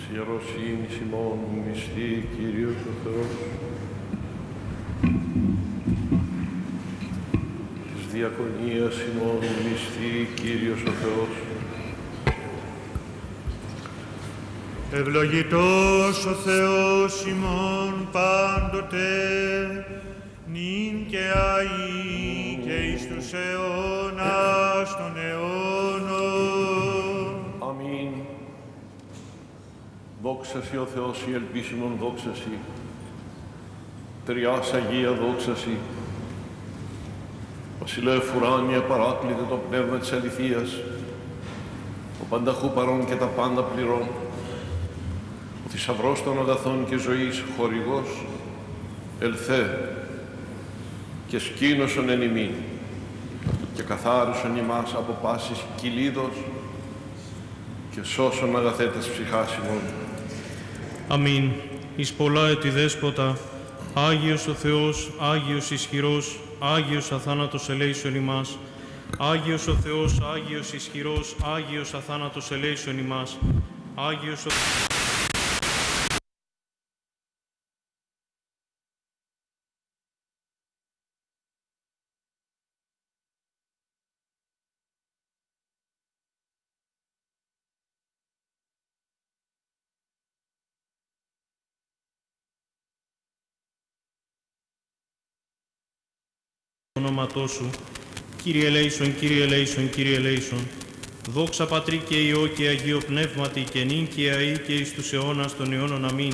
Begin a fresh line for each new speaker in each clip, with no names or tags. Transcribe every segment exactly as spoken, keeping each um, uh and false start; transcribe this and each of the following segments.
ιεροσύνης ημών μισθή Κύριος ο Θεός, της διακονίας ημών μισθή Κύριος ο Θεός.
Ευλογητός ο Θεός ημών πάντοτε, νυν και αεί και εις τους αιώνας των αιώνων.
Αμήν. Δόξα Σοι ο Θεός η ελπίσιμον, δόξα Σοι. Τριάς Αγία δόξα Σοι. Βασιλεύ ουράνιε παράκλητε το πνεύμα της αληθείας, ο πανταχού παρών και τα πάντα πληρών, ο θησαυρός των αγαθών και ζωής χορηγός, ελθέ και σκήνωσον εν ημίν και καθάρισον ημάς από πάσης κυλίδος και σώσον αγαθέτας ψυχάς ημών.
Αμήν. Εις πολλά έτη Δέσποτα, Άγιος ο Θεός, Άγιος ισχυρός, Άγιος αθάνατος ελέησον ημάς. Άγιος ο Θεός, Άγιος ισχυρός, Άγιος αθάνατος ελέησον ημάς. Άγιος ο ονόματό Σου. Κύριε ελέησον, Κύριε ελέησον, Κύριε ελέησον. Δόξα Πατρί και Υιό και Αγίο Πνεύματι και νυν και αεί και εις τους αιώνας των αιώνων. Αμήν.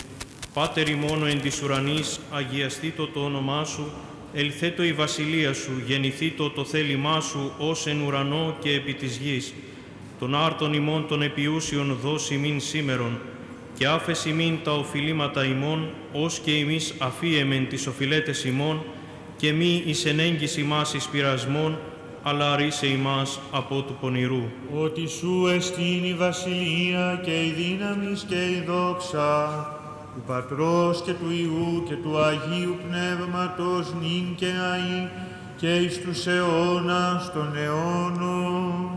Πάτερ ημών εν της ουρανής, αγιαστήτω το όνομά Σου, ελθέτω η βασιλεία Σου, γεννηθήτω το θέλημά Σου, ως εν ουρανό και επί της γης. Τον άρτον ημών των επιούσιων δώσει ημίν σήμερον, και άφες ημίν τα οφειλήματα ημών, ως και εμείς αφίεμεν τις οφειλέτες ημών, και μη εις ενέγγις ημάς εις πειρασμόν, αλλά αρίσε ημάς από του πονηρού.
Ότι Σου εστίν η βασιλεία και η δύναμις και η δόξα, του Πατρός και του Υιού και του Αγίου Πνεύματος, νυν και αεί και εις τους αιώνας των αιώνων.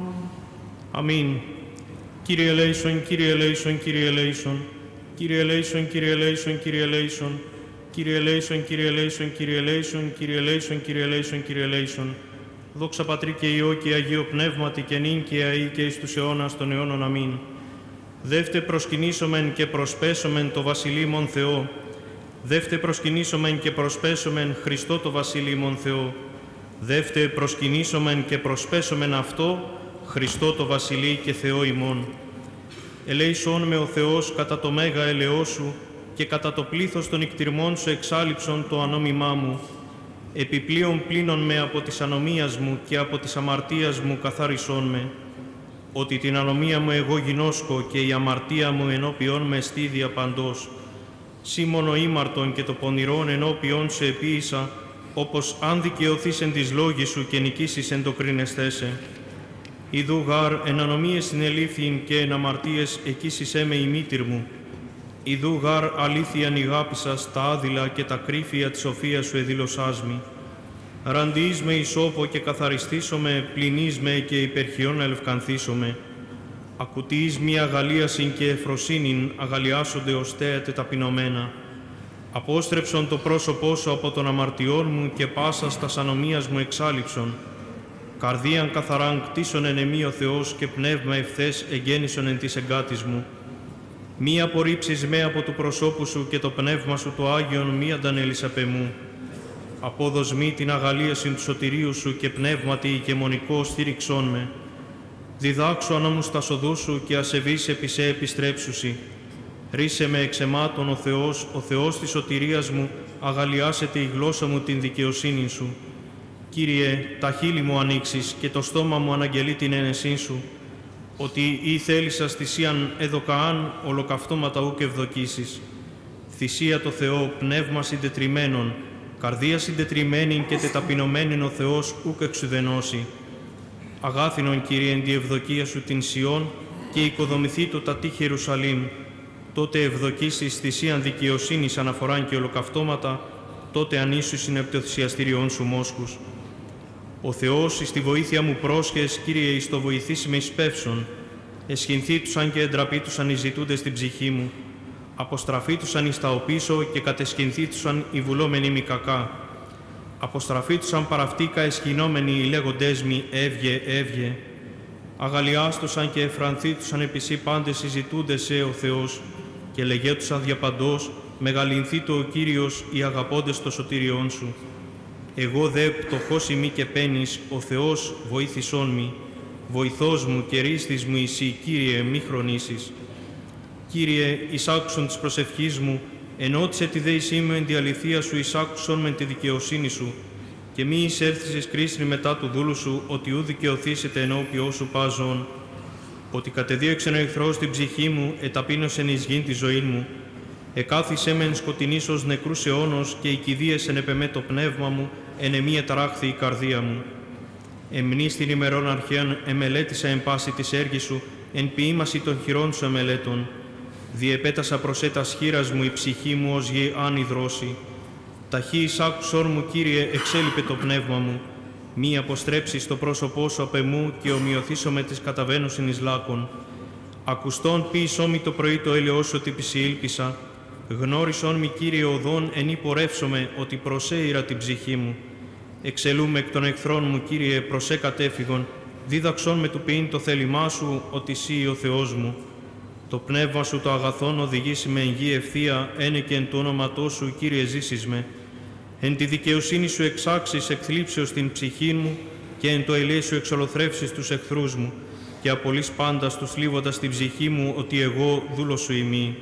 Αμήν. Κύριε ελέησον, Κύριε ελέησον, Κύριε ελέησον. Κύριε ελέησον, Κύριε ελέησον, Κύριε ελέησον. Κύριε ελέησον, Κύριε ελέησον, Κύριε ελέησον, Κύριε ελέησον, Κύριε ελέησον, Κύριε ελέησον. Δόξα Πατρί και Υιό και Αγίο Πνεύματι και νυν και αεί και εις τους αιώνας των αιώνων. Αμήν. Δεύτε προσκυνήσομεν και προσπέσομεν το βασιλείμον Θεό. Δεύτε προσκυνήσομεν και προσπέσομεν Χριστό το βασιλείμον Θεό. Δεύτε προσκυνήσομεν και προσπέσομεν αυτό, Χριστό το βασιλεί και Θεό ημών. Ελέησον με ο Θεός κατά το μέγα ελεό Σου, και κατά το πλήθος των ικτυρμών Σου εξάλειψον το ανόμημά μου. Επιπλέον πλύνον με από της ανομίας μου και από της αμαρτίας μου καθάρισόν με. Ότι την ανομία μου εγώ γινώσκω και η αμαρτία μου ενώπιον με στίδια παντός. Σήμωνο ήμαρτον και το πονηρόν ενώπιον Σου επίησα, όπως αν δικαιωθείς εν της λόγης Σου και νικήσεις εν το κρίνεστέσαι. Ιδού γάρ εν ανομίες συνελήφθην και εν αμαρτίες εκείσισέ με η μήτηρ μου. Ιδού γάρ αλήθειαν ηγάπησας τα άδειλα και τα κρύφια της σοφίας Σου εδήλωσάς μη. Ραντιείς με ισόπο και καθαριστήσομαι, πληνείς με και υπερχιών ελευκανθήσομαι. Ακουτείς μη αγαλίασιν και εφροσύνην, αγαλιάσονται ως θέατε ταπεινωμένα. Απόστρεψον το πρόσωπό Σου από των αμαρτιών μου και πάσας τας ανομίας μου εξάλειψον. Καρδίαν καθαράν κτίσον εν εμή ο Θεός και πνεύμα ευθές εγγέννησον εν της εγκάτης μου. Μη απορρίψεις με από του προσώπου Σου και το πνεύμα Σου το Άγιον μη αντανέλεις απ' εμού. Απόδος μη την αγαλίαση του σωτηρίου Σου και πνεύματι ηκαιμονικό στήριξόν με. Διδάξου ανόμους τα σοδού Σου και ασεβείς επί σε επιστρέψουσι. Ρίσε με εξαιμάτων ο Θεός, ο Θεός της σωτηρίας μου, αγαλιάσετε η γλώσσα μου την δικαιοσύνη Σου. Κύριε, τα χείλη μου ανοίξεις και το στόμα μου αναγγελεί την ένεσή Σου, ότι ή θέλησας θυσίαν εδωκαάν ολοκαυτώματα ούκ ευδοκίσεις. Θυσία το Θεό, πνεύμα συντετριμένον, καρδία συντετριμένη και τεταπεινωμένην ο Θεός ούκ εξουδενώσει. Αγάθινον, Κύριε, εν τη ευδοκία Σου την Σιών και οικοδομηθεί το τα τείχη Ιερουσαλήμ. Τότε ευδοκίσεις θυσίαν δικαιοσύνης αναφοράν και ολοκαυτώματα, τότε ανήσουσιν επ' το θυσιαστήριόν Σου μόσχους. Ο Θεός εις τη βοήθεια μου πρόσχες, Κύριε, εις το βοηθήσει με εις πεύσον. Εσχυνθήτουσαν και εντραπήτουσαν οι ζητούντες στην ψυχή μου. Αποστραφήτουσαν εις τα οπίσω και κατεσχυνθήτουσαν οι βουλόμενοι μη κακά. Αποστραφήτουσαν παραυτίκα εσχυνόμενοι οι λέγοντές μη έβγε, έβγε. Αγαλιάστουσαν και εφρανθήτουσαν επισή πάντες οι ζητούντες σε ο Θεός και λεγέτουσαν διαπαντός μεγαλυνθήτω ο Κύριος οι αγαπώντες το σωτήριόν σου. Εγώ δε πτωχός ημί και πένης, ο Θεός βοήθησόν μη. Βοηθός μου και ρίστης μου εσύ, Κύριε, μη χρονίσεις. Κύριε, εισάκουσον της προσευχής μου, ενώτισε τη δέησή μου εν τη αληθεία σου, εισάκουσον μεν τη δικαιοσύνη σου, και μη εισέλθεις κρίσιν μετά του δούλου σου, ότι ου δικαιωθήσετε ενώπιό σου πάζον. Ότι κατεδίωξεν ο εχθρός την ψυχή μου, εταπείνωσεν εις γην τη ζωή μου. Εκάθισε μεν σκοτεινής ως νεκρούς αιώνος, και οικηδίεσεν επεμέ το πνεύμα μου, εν εμή εταράχθη η καρδία μου. Εμνείς την ημερών αρχαίων εμελέτησα εν πάση της έργης σου, εν ποίημαση των χειρών σου εμελέτων. Διεπέτασα προς έτας χείρας μου η ψυχή μου ως γη άνη δρόση. Ταχύ εισάκουσον μου, Κύριε, εξέλιπε το πνεύμα μου. Μη αποστρέψεις το πρόσωπό σου απ' εμού και ομοιωθήσω με τις καταβαίνουσιν εις λάκων. Ακουστών ποίησό μη το πρωί το έλεος σου ότι πισιήλπισα. Γνώρισον μη, Κύριε, οδόν εν υπορεύσομαι ότι προσέειρα την ψυχή μου. Εξελούμε εκ των εχθρών μου, Κύριε, προσέ κατέφυγον. Δίδαξον με του ποιήν το θέλημά σου, ότι σύ ο Θεός μου. Το πνεύμα σου το αγαθόν οδηγήσει με εν γη ευθεία, ένε και εν το όνοματό σου, Κύριε, ζήσεις με. Εν τη δικαιοσύνη σου εξάξεις εκθλίψεως την ψυχή μου και εν το ελέη σου εξολοθρεύσεις τους εχθρούς μου και απολύς πάντα τους θλίβοντας την ψυχή μου ότι εγώ δούλος σου ημί.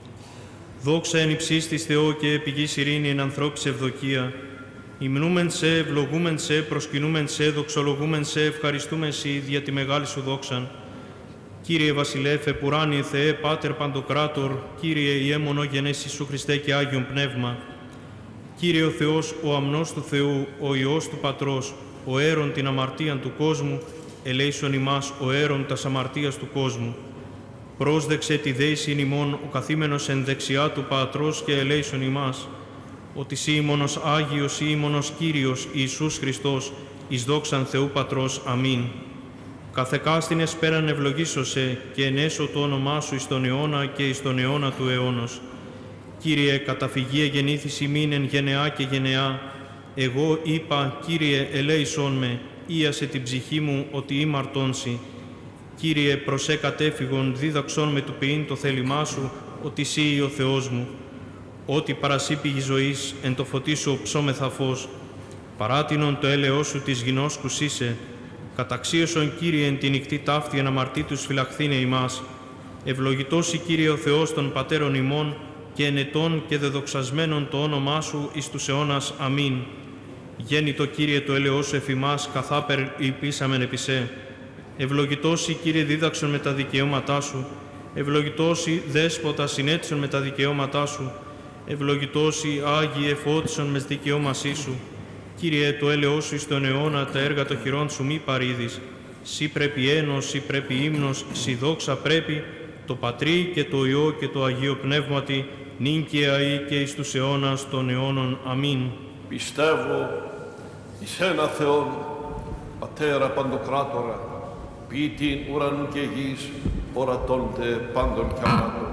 Δόξα εν υψίστης Θεό και πηγής ειρήνη εν ανθρώπης ευδοκία. Υμνούμεν σε, ευλογούμεν σε, προσκυνούμεν σε, δοξολογούμεν σε, ευχαριστούμεν σε δια τη μεγάλη σου δόξαν. Κύριε Βασιλεύ, επουράνιε Θεέ, Πάτερ Παντοκράτορ, Κύριε Ιε μονογενές Ιησού Χριστέ και Άγιον Πνεύμα. Κύριε ο Θεός, ο αμνός του Θεού, ο Υιός του Πατρός, ο αίρον την αμαρτίαν του κόσμου, ελέησον ημάς ο αίρον τας αμαρτίας του κόσμου. Πρόσδεξε τη δέησιν ημών ο καθήμενος εν δεξιά του Πατρός και ελέησον ημάς, ότι σύ ημώνος Άγιος, σύ ημώνος Κύριος Ιησούς Χριστός, εις δόξαν Θεού Πατρός. Αμήν. Καθεκάστην εσπέραν ευλογήσωσε και ενέσω το όνομά σου εις τον αιώνα και εις τον αιώνα του αιώνος. Κύριε, καταφυγή εγεννήθης ημίν εν γενεά και γενεά. Εγώ είπα, Κύριε, ελέησόν με, ίασε την ψυχή μου ότι ήμαρτόνσι. Κύριε, προσέ κατέφυγον, δίδαξόν με του ποιήν το θέλημά σου, ότι σύ ο Θεός μου. Ό,τι παρασύ πηγή ζωής, εν το φωτί σου ψώμεθα φως. Παράτινον το έλεος σου της γινός κουσίσε. Καταξίωσον, Κύριε, εν τη νυχτή ταύτη εν αμαρτήτους φυλαχθήνε ημάς. Ευλογητός η Κύριε ο Θεός των πατέρων ημών, και ενετών και δεδοξασμένων το όνομά σου εις τους αιώνας. Αμήν. Γέννητο, Κύριε, το έλεος σου εφ' ημάς, καθάπερ ελπίσαμεν επί σε. Ευλογητός η Κύριε δίδαξον με τα δικαιώματά σου. Ευλογητός η Δέσποτα συνέτησον με τα δικαιώματά σου. Ευλογητός η Άγιοι εφώτισον μες δικαιώμασή σου. Κύριε, το έλεος σου εις τον αιώνα, τα έργα των χειρών σου μη παρήδεις. Σύ πρέπει ένος, σύ πρέπει ύμνος, σύ δόξα πρέπει, το Πατρί και το Υιό και το Αγίο Πνεύματι, νυν και αεί και εις τους αιώνας των αιώνων. Αμήν.
Πιστεύω εις ένα Θεόν, Πατέρα Παντοκράτορα, ποιητήν ουρανού και γης, ορατώνται πάντων και αμάτων.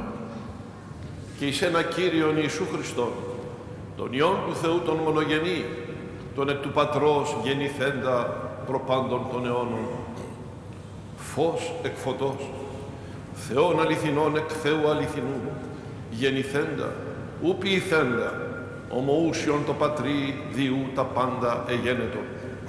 Και εις ένα Κύριον Ιησού Χριστόν, τον Υιόν του Θεού τον μονογενή, τον εκ του Πατρός γεννηθέντα προπάντων των αιώνων. Φως εκ φωτός, Θεόν αληθινών εκ Θεού αληθινού, γεννηθέντα, ου ποιηθέντα, ομοούσιον το Πατρί διού τα πάντα εγένετον.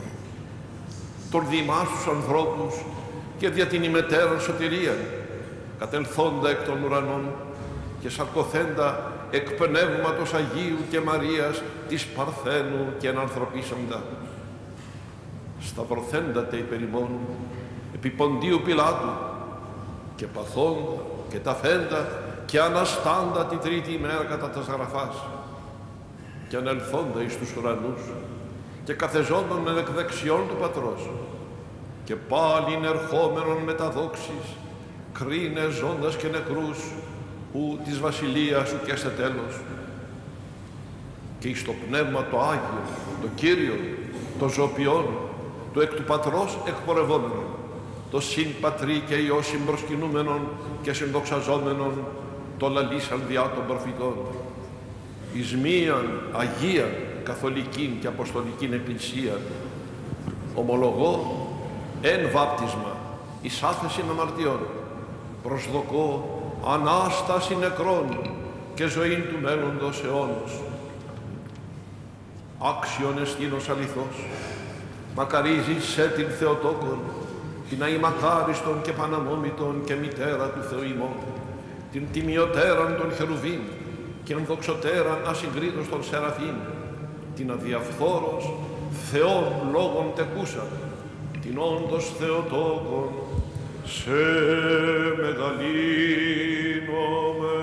Τον διημάς τους ανθρώπους και δια την ημετέραν σωτηρίαν, κατελθόντα εκ των ουρανών και σαρκωθέντα εκ Πνεύματος Αγίου και Μαρίας της Παρθένου και ενανθρωπίσαντα. Σταυρωθέντα τε υπερ ημών επί Ποντίου Πιλάτου και παθόντα και ταφέντα και αναστάντα τη τρίτη ημέρα κατά τας γραφάς και ανελθόντα εις τους ουρανούς και καθεζόντων εν εκ δεξιών του Πατρός και πάλιν ερχόμενον με τα δόξης κρίνε ζώντας και νεκρούς που της βασιλείας σου και σε τέλος. Και εις το Πνεύμα το Άγιο, το Κύριο, το Ζωπιόν, το εκ του Πατρός εκπορευόμενο, το συν Πατρί και Υιό συμπροσκυνούμενον και συνδοξαζόμενον, το λαλήσαν διά των προφητών. Εις μίαν Αγίαν, Καθολικήν και Αποστολικήν Εκκλησίαν, ομολογώ εν βάπτισμα εις άφεσιν αμαρτιών, προσδοκώ Ανάσταση νεκρών και ζωήν του μέλλοντος αιώνος. Άξιον εστίνος αληθώς, μακαρίζεις σε την Θεοτόκον, την αημακάριστον και παναμόμητον και μητέρα του Θεού ημών, την τιμιωτέραν των χερουβίμ και ενδοξωτέραν ασυγκρίτως των σεραφείμ, την αδιαφθόρος Θεόν λόγων τεκούσαν, την όντως Θεοτόκον, σε μεγαλύνομαι.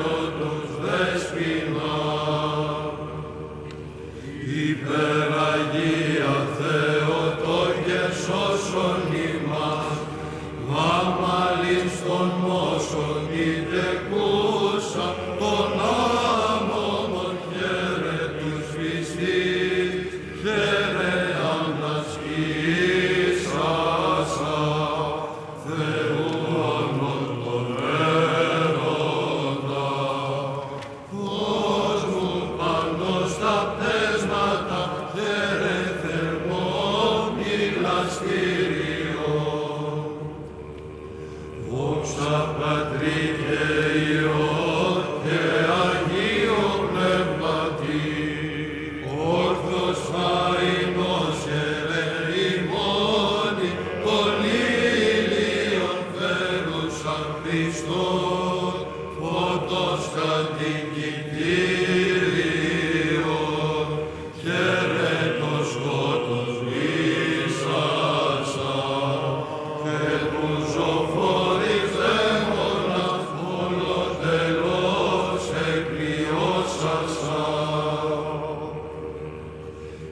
Υπεραγία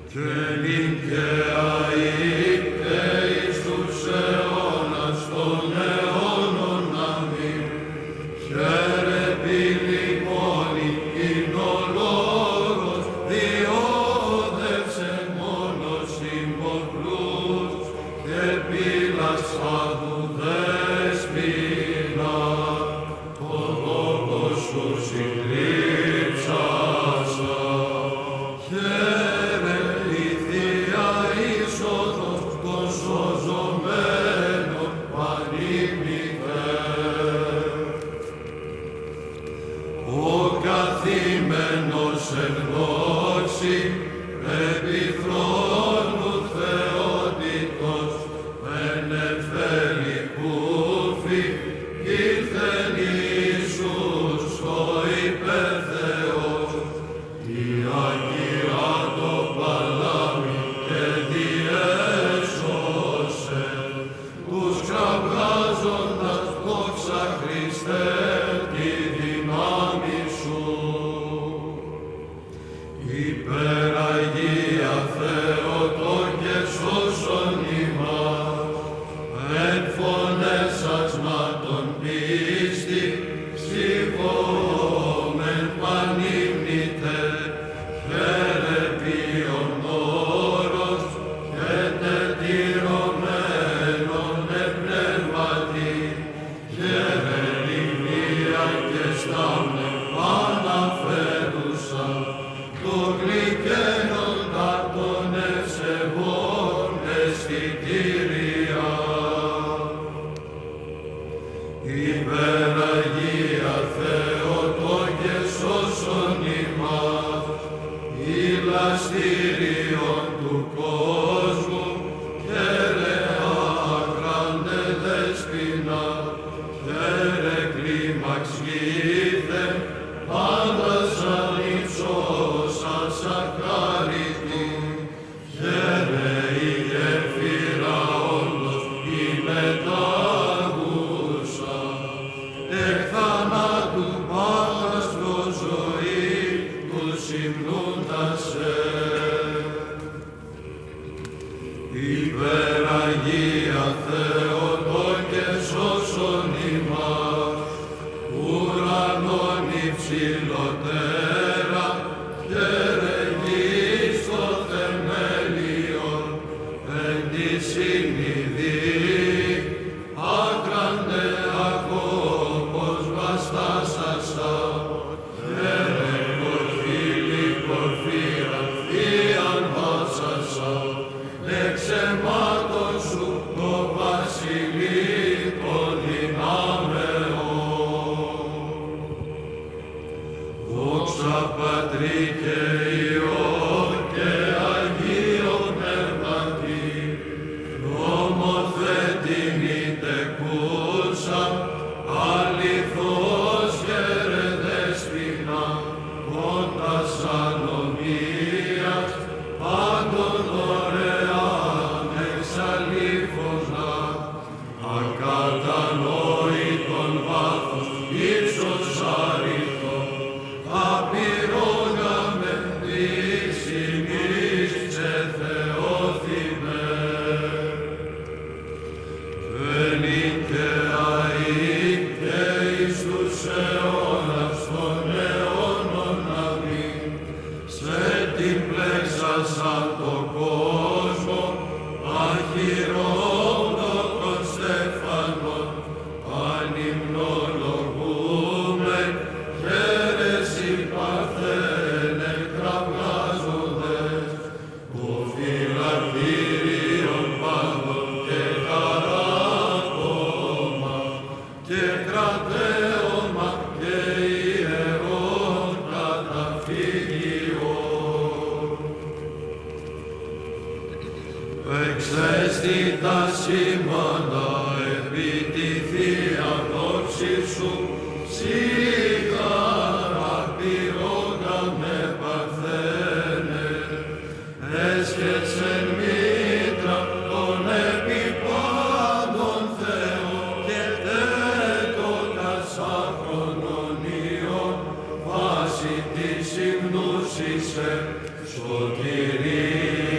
Σωτηρία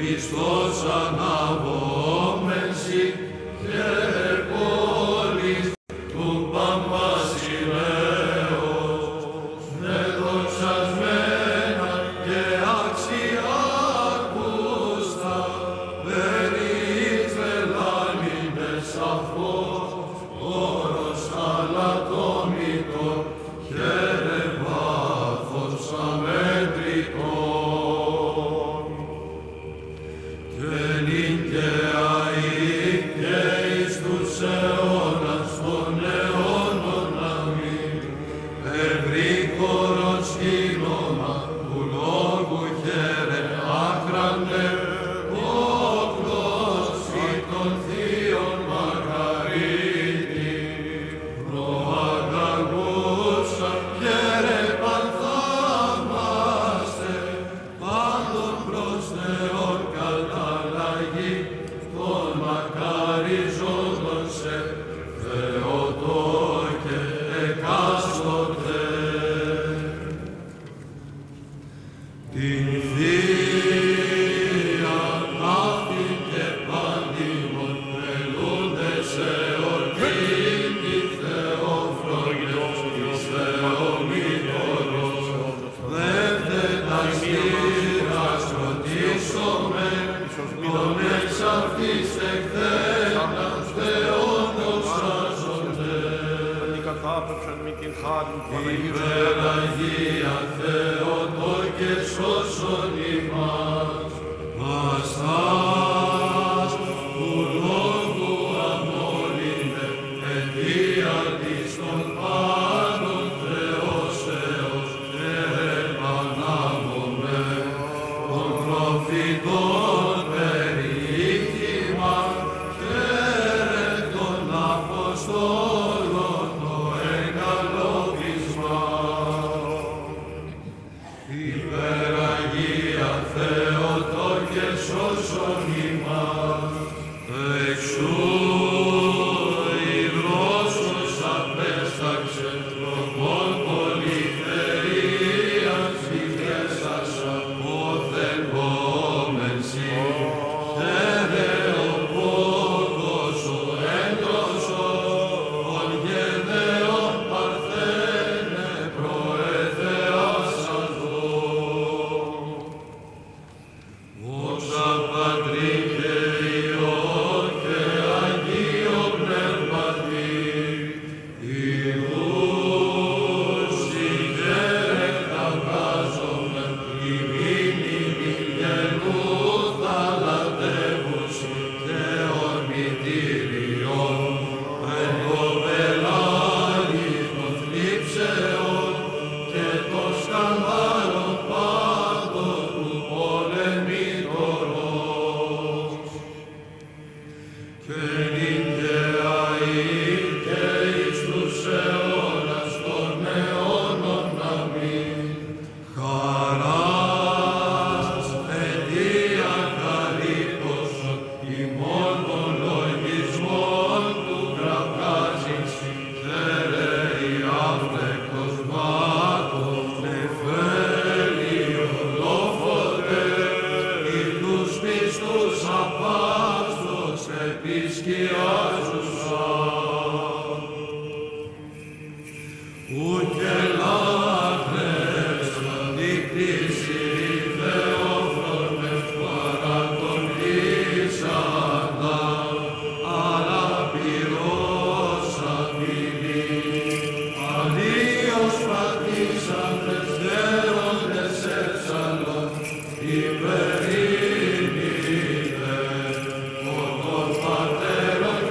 Χριστός αναβόμενση και πόλης του Παμπασιλέως, με δοξασμένα και αξιάκουστα, περί τρελάνινες αφός, όρος αλατόμητο, χαίρε βάθος αμέτρητο. Και νικαίοι και εις τους αιώνας των αιώνων αμήν, ευρύχωρον σκήνομα του λόγου χαίρε άκραντε, όκλωση των θείων Μαργαρίτη, προαγαγούσα χαίρε πανθάμαστε, πάντων προς Θεόν καταλλαγή, των μακαριζόντων σε Θεοτό και εκάστοτε. Την Θεία αυτή και πάντιμον τελούντες εορτήν τη Θεόφρονες της Θεομήτωρος, δεύτερας χείρας ρωτήσομεν, τον εξ αυτής εκθέτας Θεόντος άζονται.
Αντικατάπευσαν με την χάρη του Παναγίου
Υπεραγία Θεότο και σώσον ημάς, αστάς του λόγου αμόλυνε, αιτία της των πάντων Θεός Θεός, και επανάμομαι των προφητών περιήχημα, χαίρε των Αποστόλων το εγκαλόπισμα. Υπεραγία Θεότο και σώσον ημάς, εξού υγρόσος απέσταξε τροπών πολυθερίας ηγέσασα, όθεν κόμενσι, χαίρε ο πόκος ο έντρωσος, ον γενναίων παρθένε προεθεάσαν το. Δόξα Πατρί και Υιό και Αγίο Πνεύματι, Ιούς ηγέρε καυγάζομεν, ημίν ημίν γεννού θαλατεύουσι και ορμητήριον, εν κοπελάνι των θλίψεων και των σκανδάλων πάντων του πολεμήτωρος. Και νικαίοι και εις τους αιώνας των αιώνων αμήν, χαράς αιτία χαρίτωσον ημών των λογισμών του γραφκάζεις, χαίρε η άφλεκτος βάτων, νεφέλιο λόφωτε, ή τους πιστούς απάστος επισκιάζουσαν. Ουκ ελάτρες αντίκριση Θεόφρονες παρά τον ίσαντα, αλλά πυρός απειλή. Αλλίως πατήσαντες δέροντες έξαλλον, υπερήνητε, ο των πατέρων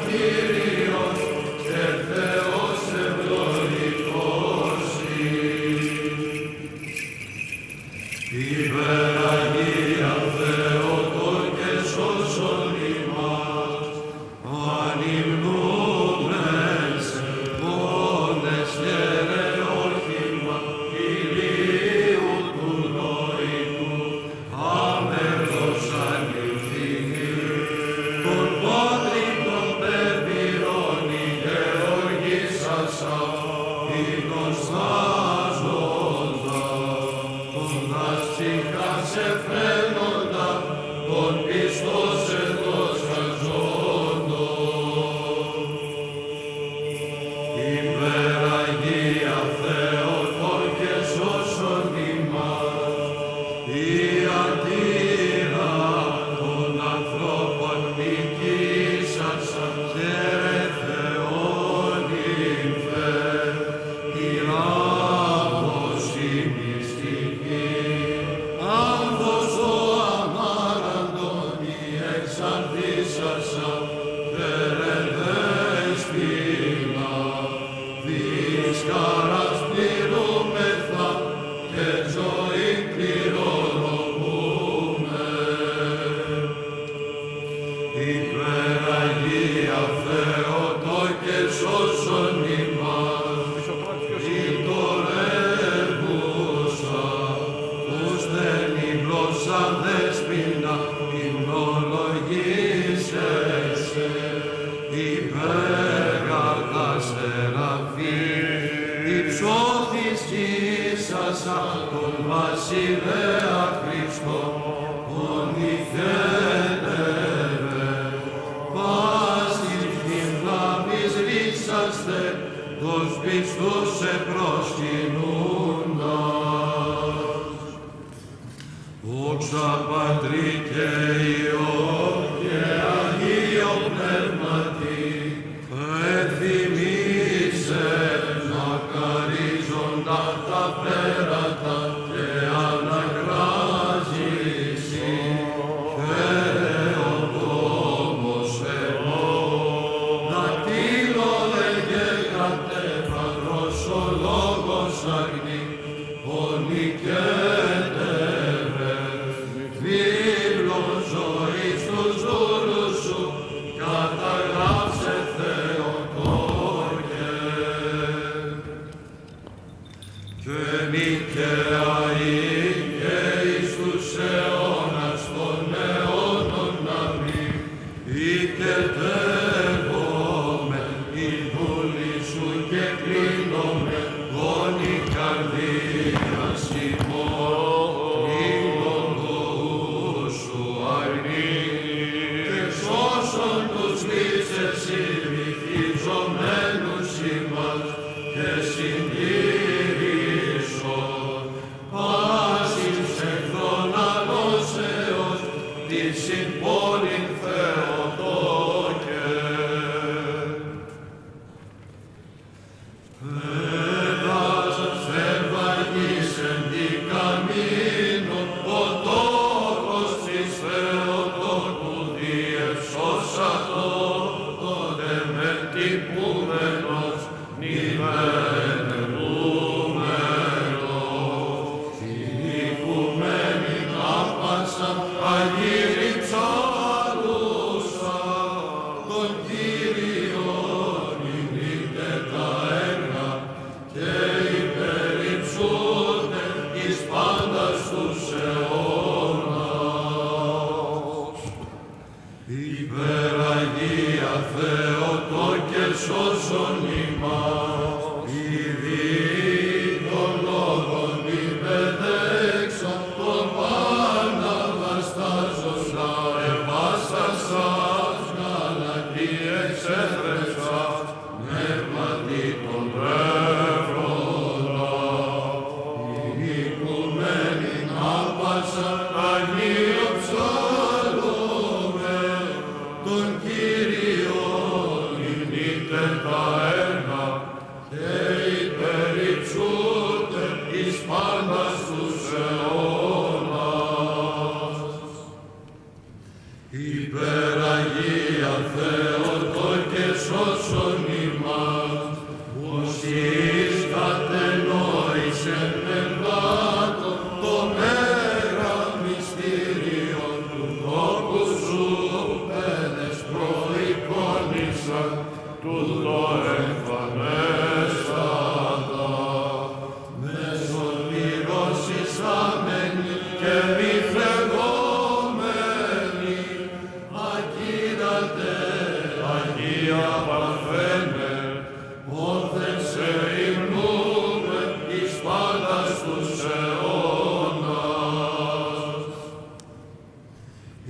Υπεραγία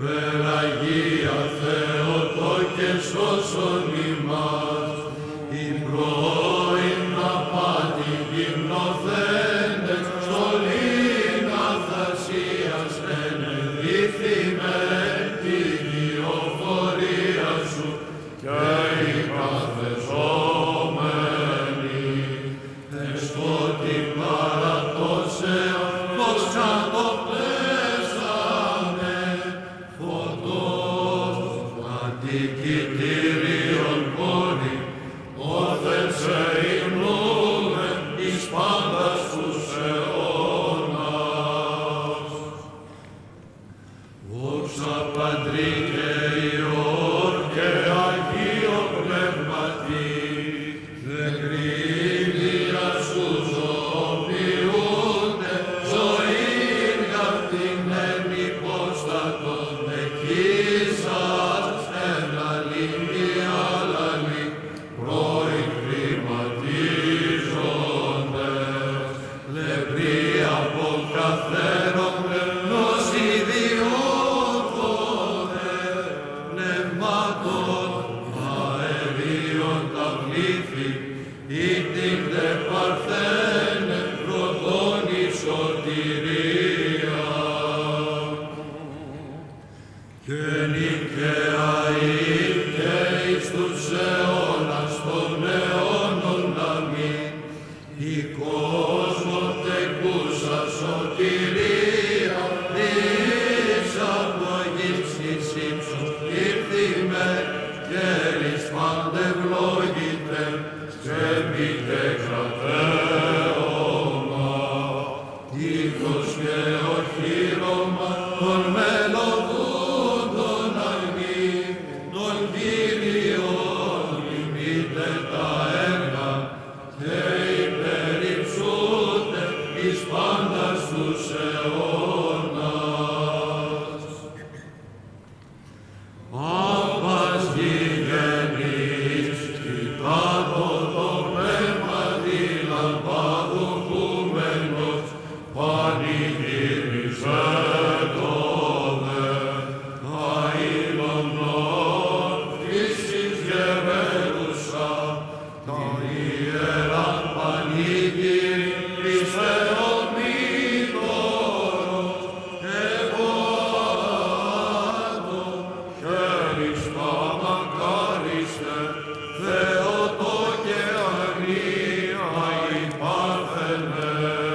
Υπεραγία Θεότο και σώσον ημάς, η πρώην απάτη γυμνοθέντες, στολήν αθασίας ενεδίθημε τη γεωφορία σου και οι καθεζόμενοι, εσφώτη παρατώσεων, πως ξαναπέσανε, φωτός αντικητήριον πόνη, όθεν σε υμνούμε εις πάντας τους αιώνας. Δόξα Πατρί και Υιόν και Αγίο Πνεύματι, δεκρίνια σου ζωοποιούνται, ζωήν καυτήν εν υπόστατον εκείσας, εν αλήθεια αλλαλή, πρώην χρηματίζοντες, λεπροί από καθέρον πνευμός ιδιότονε, πνευμάτων αερίων τα πλήθη, ήττηντε παρθένε πρωτών η σωτηρία. Και νικαίοι και εις τους αιώνας των αιώνων αμήν, η κόσμον τεκούσα σωτηρία, εις απογής εις ύψος ήρθημε, και εις παντευλόγητε, και μη κρατέωμα, τείχος και οχύρωμα των μελωδούντων αγνή, των Κύριων ημίτε τα έργα, και υπερυψούνται εις πάντας τους αιώνας. Άπας γηγενής, κοιτάτο το πνεύματι λαμπάδου χούμενος, πανηγυριζέτο δε, αειλωνών φύσης γεβέρουσα, τα ιερά πανηγύρι εις Θεόν μήτωρος, ευωάτω, χέρις παμακάριστε, Θεότο και αγνία υπάρχενε.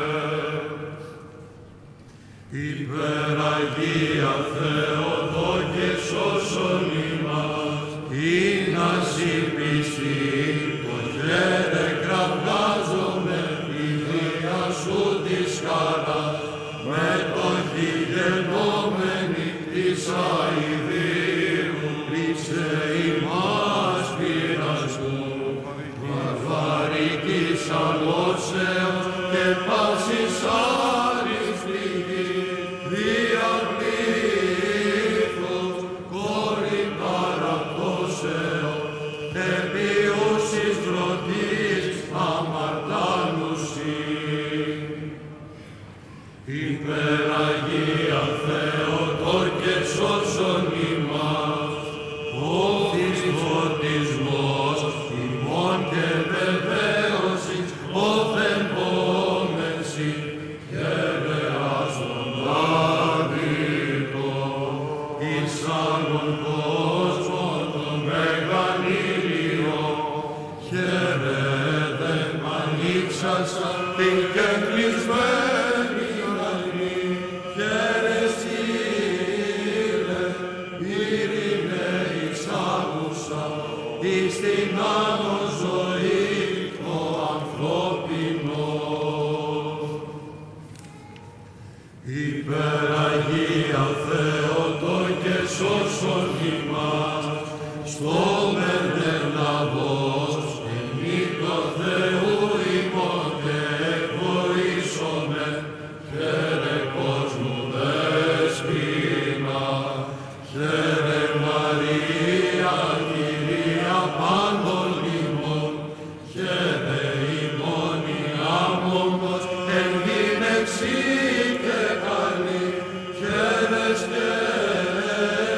Υπεραγία Θεότο και σώσον ημάς, είνας η πίστη, το χέρε κραυγάζομαι, η δία σου της χαράς, με το γηγενόμενη της αηδίου, ρίξε ημάς πειρασμού, βαρβαρικής αλώσεως και πάσης άρης πληγής, διαπλήθος, κόρη παραπτώσεως, επίωσης δρωτής αμαρτάνουσι. Υπεραγία Θεότο και σώσον ημάς, όθης φωτισμός ημών και βεβαίωσης, όθεν πόμενσι, χαιρεάς τον άδικο, εις άλλον κόσμο τον μεγαλύριο, χαιρέδεν ανοίξασα την κεκλεισμένη αγνή, χαίρε στήλε, ειρήνε εις άκουσα, εις την άνω ζωή το ανθρώπινο. Υπεραγία Θεότο και σώσον ημάς, στο μεντελαβός, εμεί το Θεού ημών και εκβοήσομε, χαίρε κόσμου δέσποινα, χαίρε Μαρία, Κυρία πάντων ημών, χαίρε ημών η άμμος, εν γυναιξή και καλή, χαίρε σκέφτη,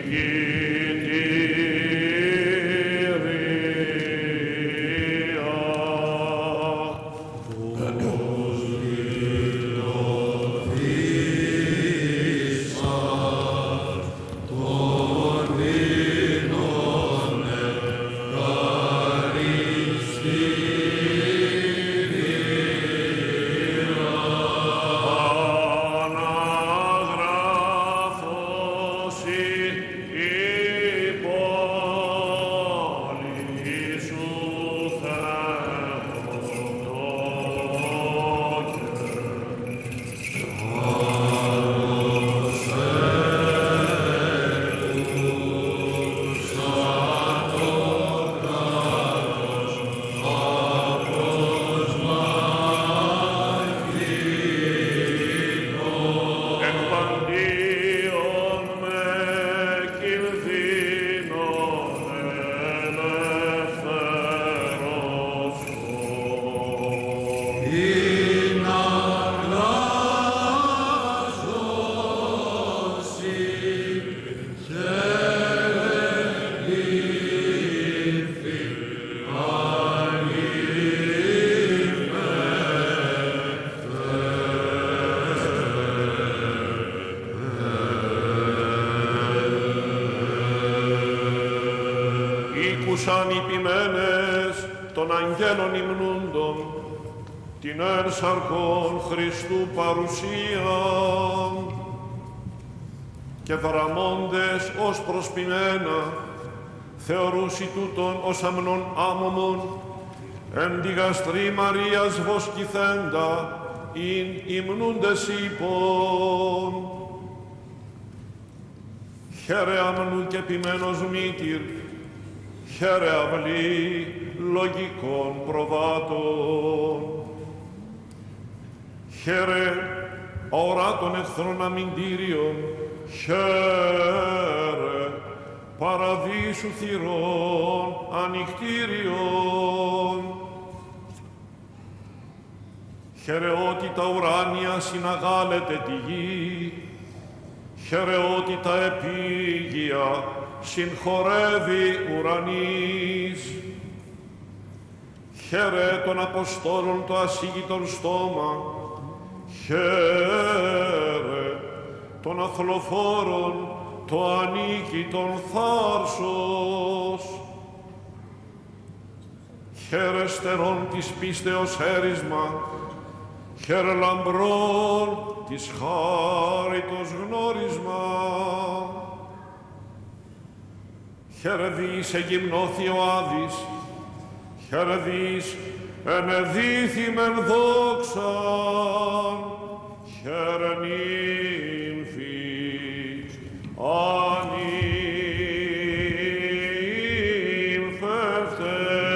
Ήκουσαν οι ποιμένες των αγγέλων υμνούντων, την ένσαρκον Χριστού παρουσίαν, και δραμώντες ως προσποιμένα, θεωρούσι τούτον ως αμνών άμωμον, εν τη γαστρή Μαρίας βοσκηθέντα, ειν υμνούντες είπων. Χαίρε αμνού και ποιμένος μήτηρ, χαίρε αυλή λογικών προβάτων. Χαίρε αοράτων εχθρών αμυντήριων, χαίρε παραδείσου θυρών ανοιχτήριων. Χαίρε ότι τα ουράνια συναγάλετε τη γη, χαίρε ότι τα επίγεια συγχωρεύει ουρανής. Χαίρε των Αποστόλων το ασίγητον στόμα, χαίρε των αθλοφόρων το ανίκητον θάρσος. Χαίρε στερών της πίστεως έρισμα, χαίρε λαμπρών της χάριτος γνώρισμα. Χαίρε δις εγυμνώθη ο Άδης, χαίρε δις ενεδίθημεν δόξαν, χαίρε νύμφη ανύμφευτε.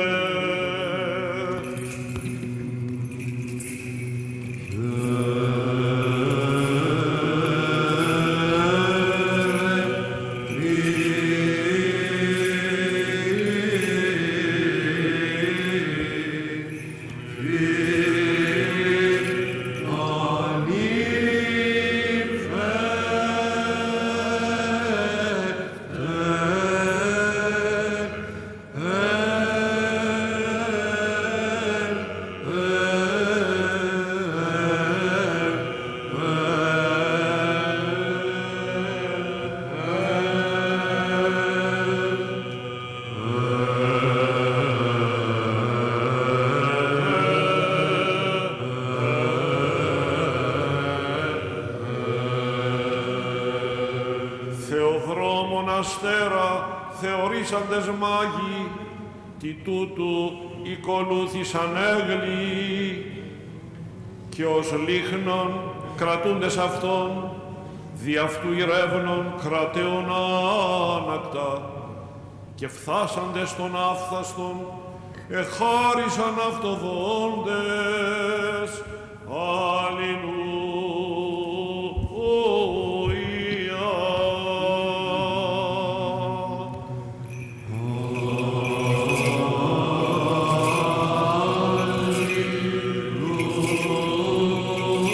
Θεωρήσαντες μάγοι, τι τούτου οικολούθησαν έγλοι, και ως λίχνον κρατούντες αυτόν, δι' αυτού ηρεύνων κρατέων άνακτα, και φθάσαντες τον άφθαστον, εχάρισαν αυτοδόντες. Αλληλούια.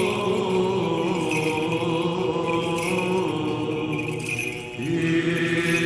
Yeah.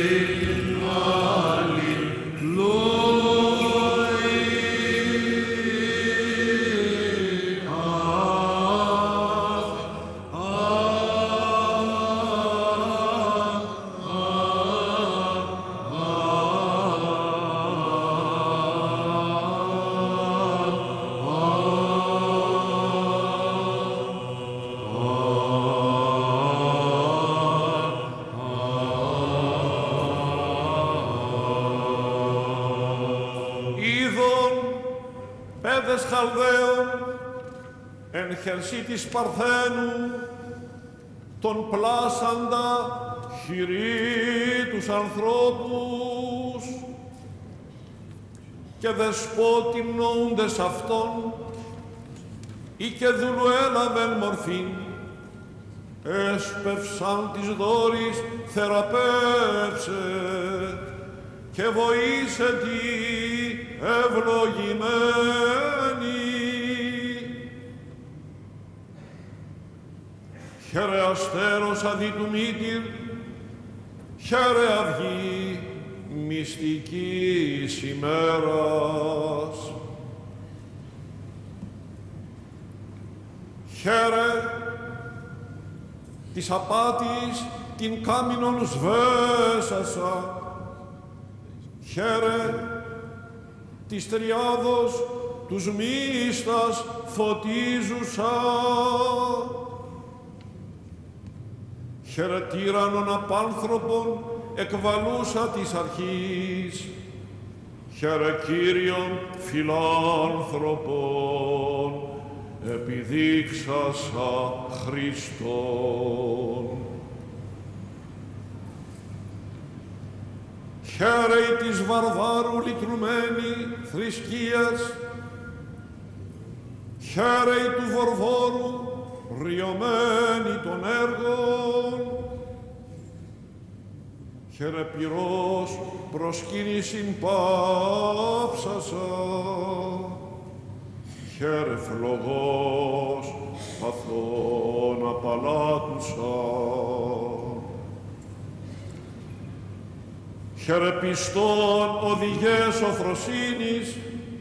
άρχοντες Χαλδαίων, εν χερσί της Παρθένου, τον πλάσαντα χειρί τους ανθρώπους και δεσπότη νοούντες αυτών, ή και δούλου έλαβεν μορφήν, έσπευσαν της δόρης θεραπεύσε και βοήσε τη ευλογημένη. Χαίρε αστέρος αδί του μήτηρ, χαίρε αυγή μυστικής ημέρας. Χαίρε της απάτης την κάμινον σβέσασα, χαίρε της τριάδος τους μίστας φωτίζουσα, χαίρε τύραννων απάνθρωπων εκβαλούσα της αρχής, χαίρε Κύριον φιλάνθρωπον επιδείξασα Χριστόν. Χαίρε της βαρβάρου λυτρουμένη θρησκείας, χαίρε του βορβόρου ριωμένη των έργων, χαίρε πυρός προσκύνησιν πάψασα, χαίρε φλογός παθών απαλάτουσα, χαίρε πιστών οδηγές οφροσύνης,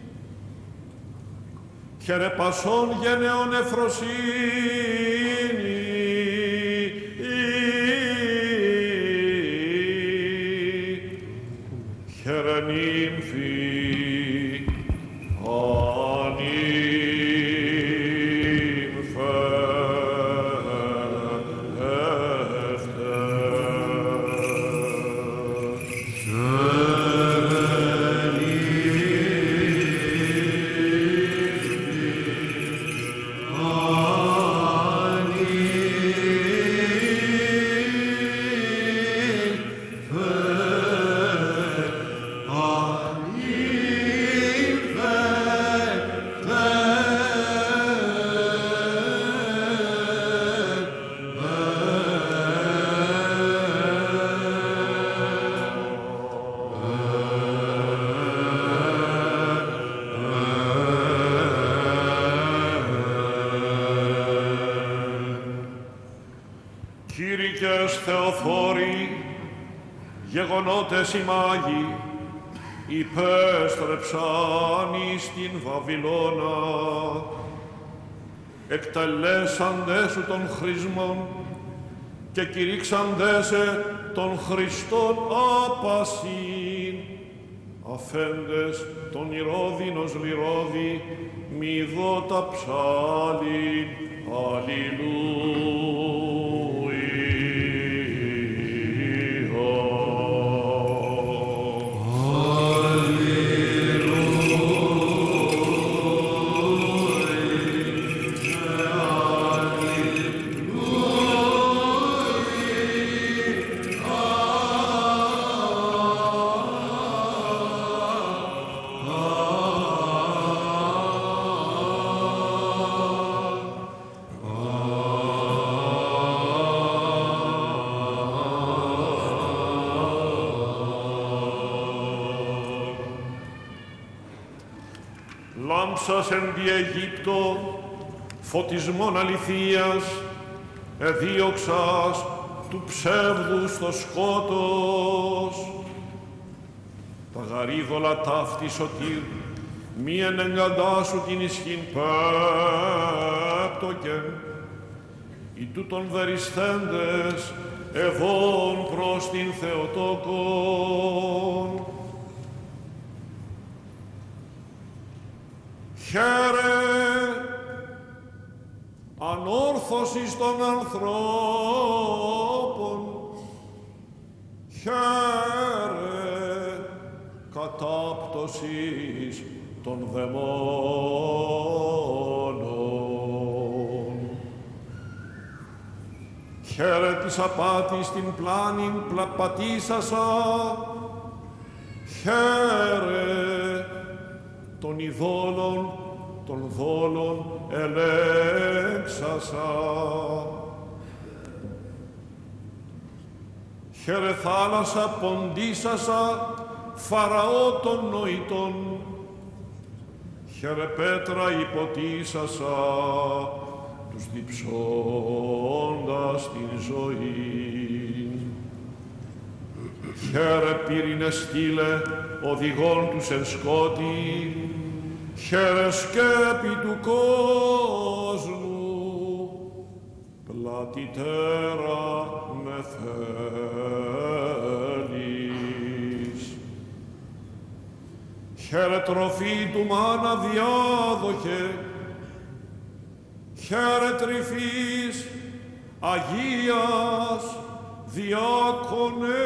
χαίρε πασών γενναιών εφροσύνη, χαίρε νύμφη γεγονότες οι μάγοι υπέστρεψαν εις την Βαβυλώνα, εκτελέσαντε σου των χρησμών και κηρύξαντε σε των Χριστών άπασιν, αφέντες τον Ηρώδινος λυρώδη μη δώτα ψάλιν. Αλληλούια. Λάμψας εν δι' Αιγύπτο, φωτισμόν αληθείας, εδίωξας του ψεύδους το σκότος. Τα γαρίδωλα ταύτη σωτήρ, μη ενεγκαντάσου την ισχύν πέπτοκεν, οι τούτων δερισθέντες ευών προς την Θεοτόκον. Χαίρε ανόρθωσης των ανθρώπων, χαίρε κατάπτωσης των δαιμόνων. Χαίρε της απάτης την πλάνην πατήσασα, χαίρε των ειδόλων των δόλων ελέξασα. Χαίρε θάλασσα ποντίσασα, Φαραώ των νοητών, χαίρε πέτρα υποτίσασα, τους διψώντας την ζωή. Χαίρε πύρινε στήλε, οδηγών τους εν σκότη, χαίρε σκέπη του κόσμου, πλατητέρα με θέλεις. Χαίρε τροφή του μάνα διάδοχε, χαίρε τρυφής Αγίας διάκονε,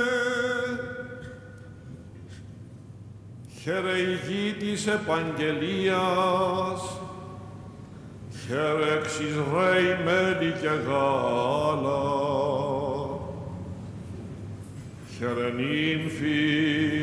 χαίρε η γη της επαγγελίας, χαίρε εξ Ισραήλ μέλι και γάλα, χαίρε νύμφη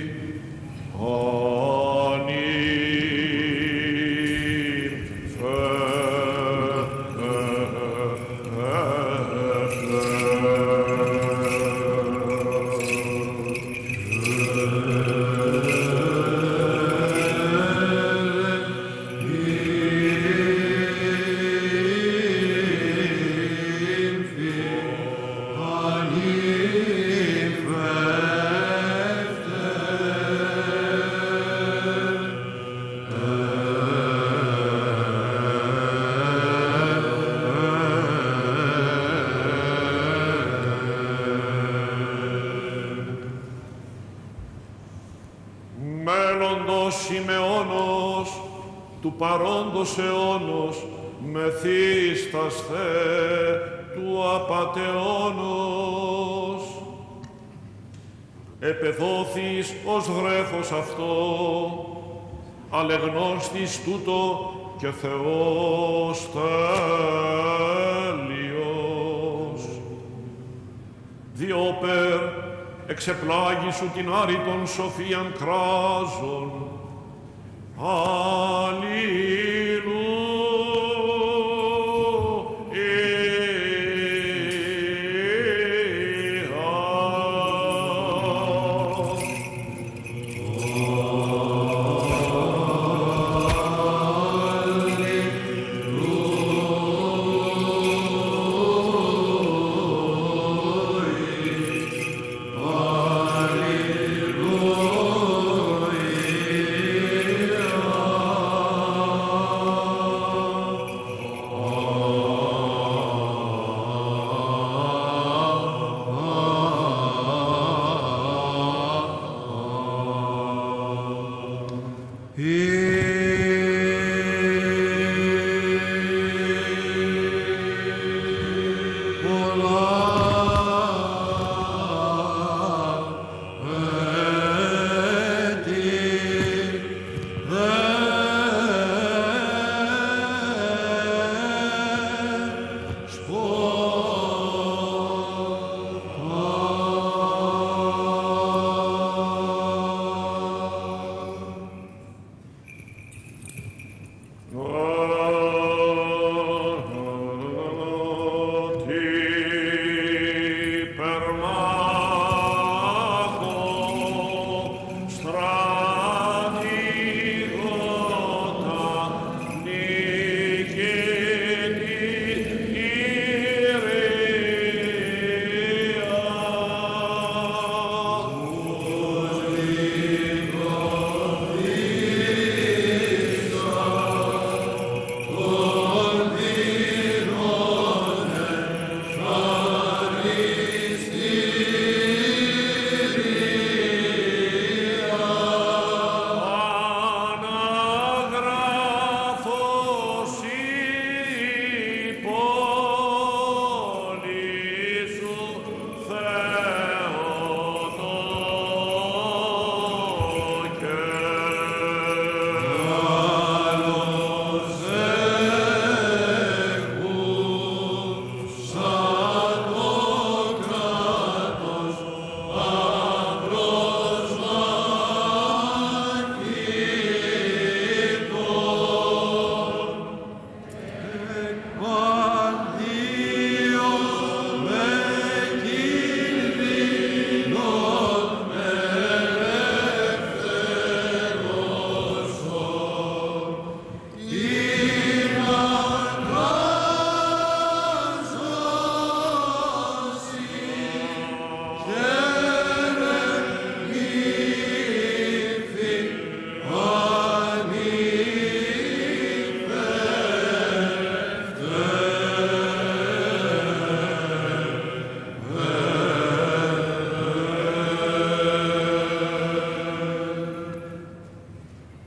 του παρόντος αιώνος μεθύστασθε του απατεώνος. Επεδόθης ως βρέφος αυτό, αλεγνώστης τούτο και Θεός τέλειος. Διόπερ εξεπλάγησου την άρρητον σοφίαν κράζων,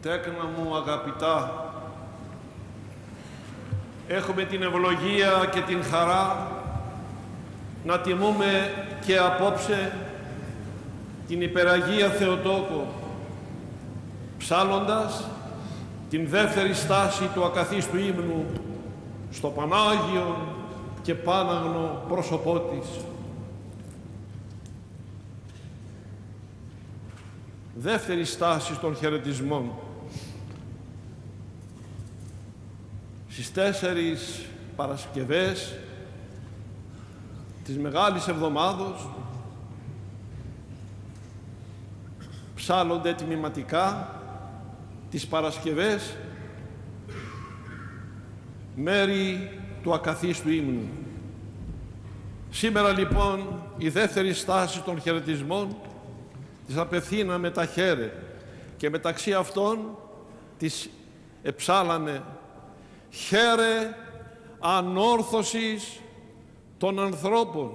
Τέκνα μου αγαπητά, έχουμε την ευλογία και την χαρά να τιμούμε και απόψε την Υπεραγία Θεοτόκο, ψάλλοντας την δεύτερη στάση του ακαθίστου ύμνου στο Πανάγιο και Πάναγνο πρόσωπό της. Δεύτερη στάση των χαιρετισμών. Στις τέσσερις Παρασκευές της Μεγάλης Εβδομάδος ψάλλονται τμηματικά τις Παρασκευές μέρη του ακαθίστου ύμνου. Σήμερα λοιπόν η δεύτερη στάση των χαιρετισμών της απευθύναμε τα χέρε και μεταξύ αυτών της εψάλαμε «Χαίρε ανόρθωσης των ανθρώπων».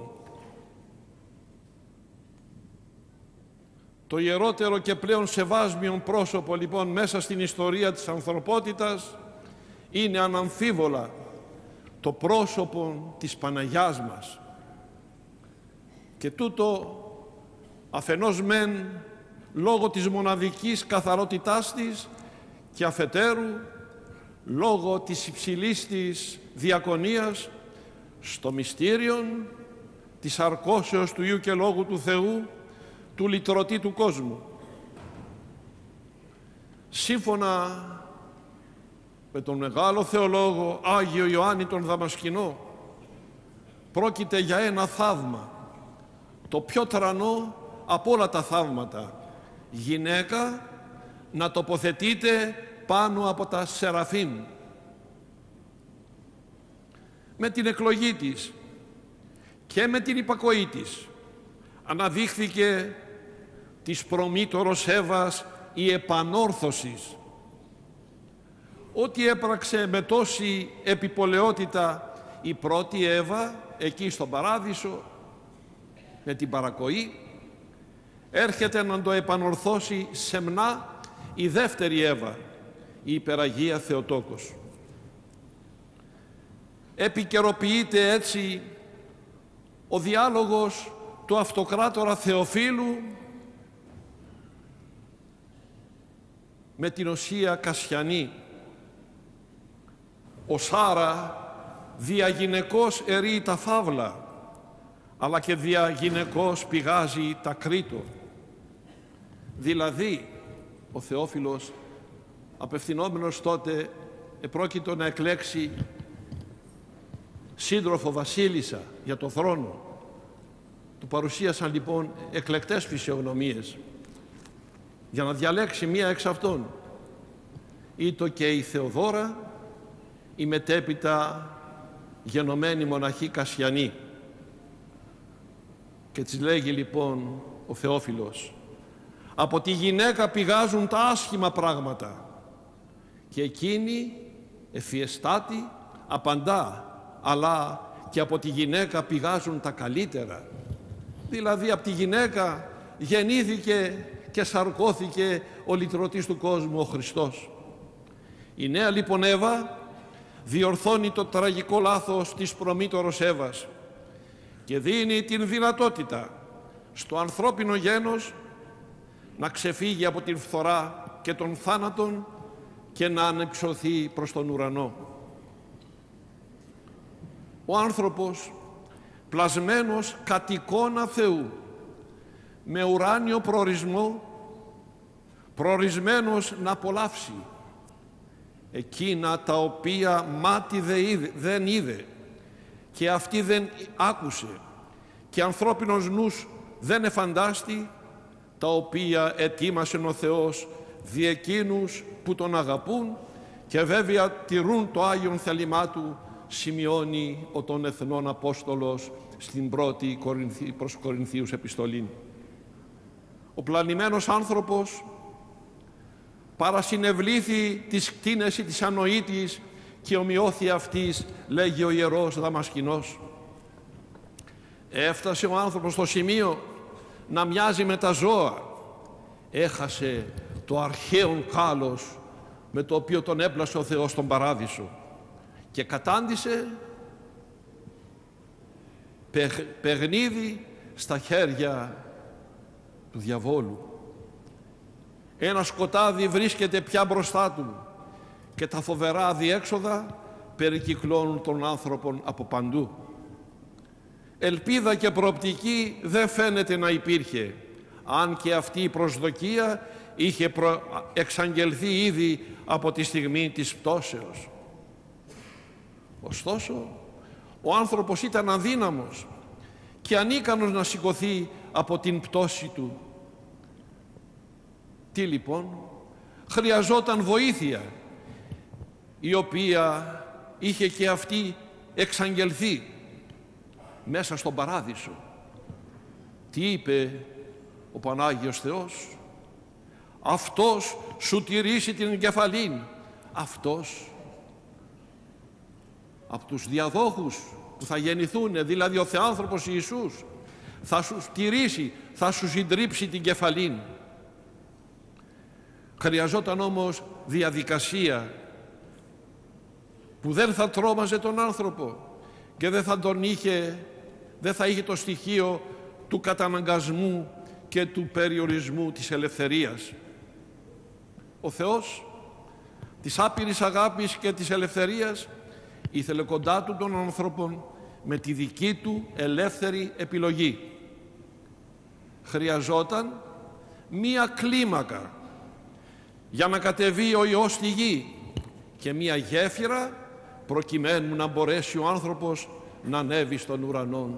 Το ιερότερο και πλέον σεβάσμιον πρόσωπο λοιπόν μέσα στην ιστορία της ανθρωπότητας είναι αναμφίβολα το πρόσωπο της Παναγιάς μας. Και τούτο αφενός μεν λόγω της μοναδικής καθαρότητάς της και αφετέρου λόγω της υψηλής της διακονίας στο μυστήριον της αρκώσεως του Υιού και Λόγου του Θεού, του λυτρωτή του κόσμου. Σύμφωνα με τον μεγάλο θεολόγο Άγιο Ιωάννη τον Δαμασκηνό, πρόκειται για ένα θαύμα, το πιο τρανό από όλα τα θαύματα. Γυναίκα να τοποθετείται πάνω από τα Σεραφείμ. Με την εκλογή της και με την υπακοή της αναδείχθηκε της προμήτωρος Εύας η επανόρθωση. Ό,τι έπραξε με τόση επιπολαιότητα η πρώτη Εύα εκεί στον Παράδεισο με την παρακοή, έρχεται να το επανορθώσει σεμνά η δεύτερη Εύα, η Υπεραγία Θεοτόκος. Επικαιροποιείται έτσι ο διάλογος του αυτοκράτορα Θεοφύλου με την Οσία Κασιανή. Ο Σάρα διαγυναικώς ερεί τα φαύλα, αλλά και διαγυναικώς πηγάζει τα κρήτο. Δηλαδή, ο Θεόφιλος, απευθυνόμενος τότε, επρόκειτο να εκλέξει σύντροφο βασίλισσα για το θρόνο. Του παρουσίασαν λοιπόν εκλεκτές φυσιογνωμίες για να διαλέξει μία εξ αυτών. Ήτο και η Θεοδόρα, η μετέπειτα γενομένη μοναχή Κασιανή. Και της λέγει λοιπόν ο Θεόφιλος: από τη γυναίκα πηγάζουν τα άσχημα πράγματα και εκείνη ευφιεστάτη απαντά, αλλά και από τη γυναίκα πηγάζουν τα καλύτερα. Δηλαδή από τη γυναίκα γεννήθηκε και σαρκώθηκε ο λυτρωτής του κόσμου, ο Χριστός. Η νέα λοιπόν Εύα διορθώνει το τραγικό λάθος της προμήτωρος Εύας και δίνει την δυνατότητα στο ανθρώπινο γένος να ξεφύγει από την φθορά και τον θάνατον και να ανεψωθεί προς τον ουρανό. Ο άνθρωπος, πλασμένος κατ' εικόνα Θεού, με ουράνιο προορισμό, προορισμένος να απολαύσει εκείνα τα οποία μάτι δεν είδε και αυτή δεν άκουσε και ανθρώπινος νους δεν εφαντάστη, τα οποία ετοίμασε ο Θεός δι' εκείνους που τον αγαπούν και βέβαια τηρούν το Άγιον θέλημά Του, σημειώνει ο των Εθνών Απόστολος στην πρώτη προς Κορινθίους επιστολή. Ο πλανημένος άνθρωπος παρασυνευλήθη της κτίνεση της ανοήτης και ομοιώθη αυτής, λέγει ο Ιερός Δαμασκηνός. Έφτασε ο άνθρωπος στο σημείο να μοιάζει με τα ζώα. Έχασε το αρχαίον κάλος με το οποίο τον έπλασε ο Θεός στον Παράδεισο και κατάντησε παιγ, παιχνίδι στα χέρια του διαβόλου. Ένα σκοτάδι βρίσκεται πια μπροστά του και τα φοβερά αδιέξοδα περικυκλώνουν τον άνθρωπον από παντού. Ελπίδα και προοπτική δεν φαίνεται να υπήρχε, αν και αυτή η προσδοκία είχε προ... εξαγγελθεί ήδη από τη στιγμή της πτώσεως. Ωστόσο, ο άνθρωπος ήταν αδύναμος και ανίκανος να σηκωθεί από την πτώση του. Τι λοιπόν? Χρειαζόταν βοήθεια, η οποία είχε και αυτή εξαγγελθεί μέσα στον Παράδεισο. Τι είπε ο Πανάγιος Θεός? Αυτός σου τηρήσει την εγκεφαλήν. Αυτός από τους διαδόχους που θα γεννηθούν, δηλαδή ο Θεάνθρωπος Ιησούς, θα σου τηρήσει, θα σου συντρίψει την κεφαλήν. Χρειαζόταν όμως διαδικασία που δεν θα τρόμαζε τον άνθρωπο και δεν θα τον είχε, δεν θα είχε το στοιχείο του καταναγκασμού και του περιορισμού της ελευθερίας. Ο Θεός της άπειρης αγάπης και της ελευθερίας ήθελε κοντά του των ανθρώπων με τη δική του ελεύθερη επιλογή. Χρειαζόταν μία κλίμακα για να κατεβεί ο Υιός στη γη και μία γέφυρα προκειμένου να μπορέσει ο άνθρωπος να ανέβει στον ουρανό.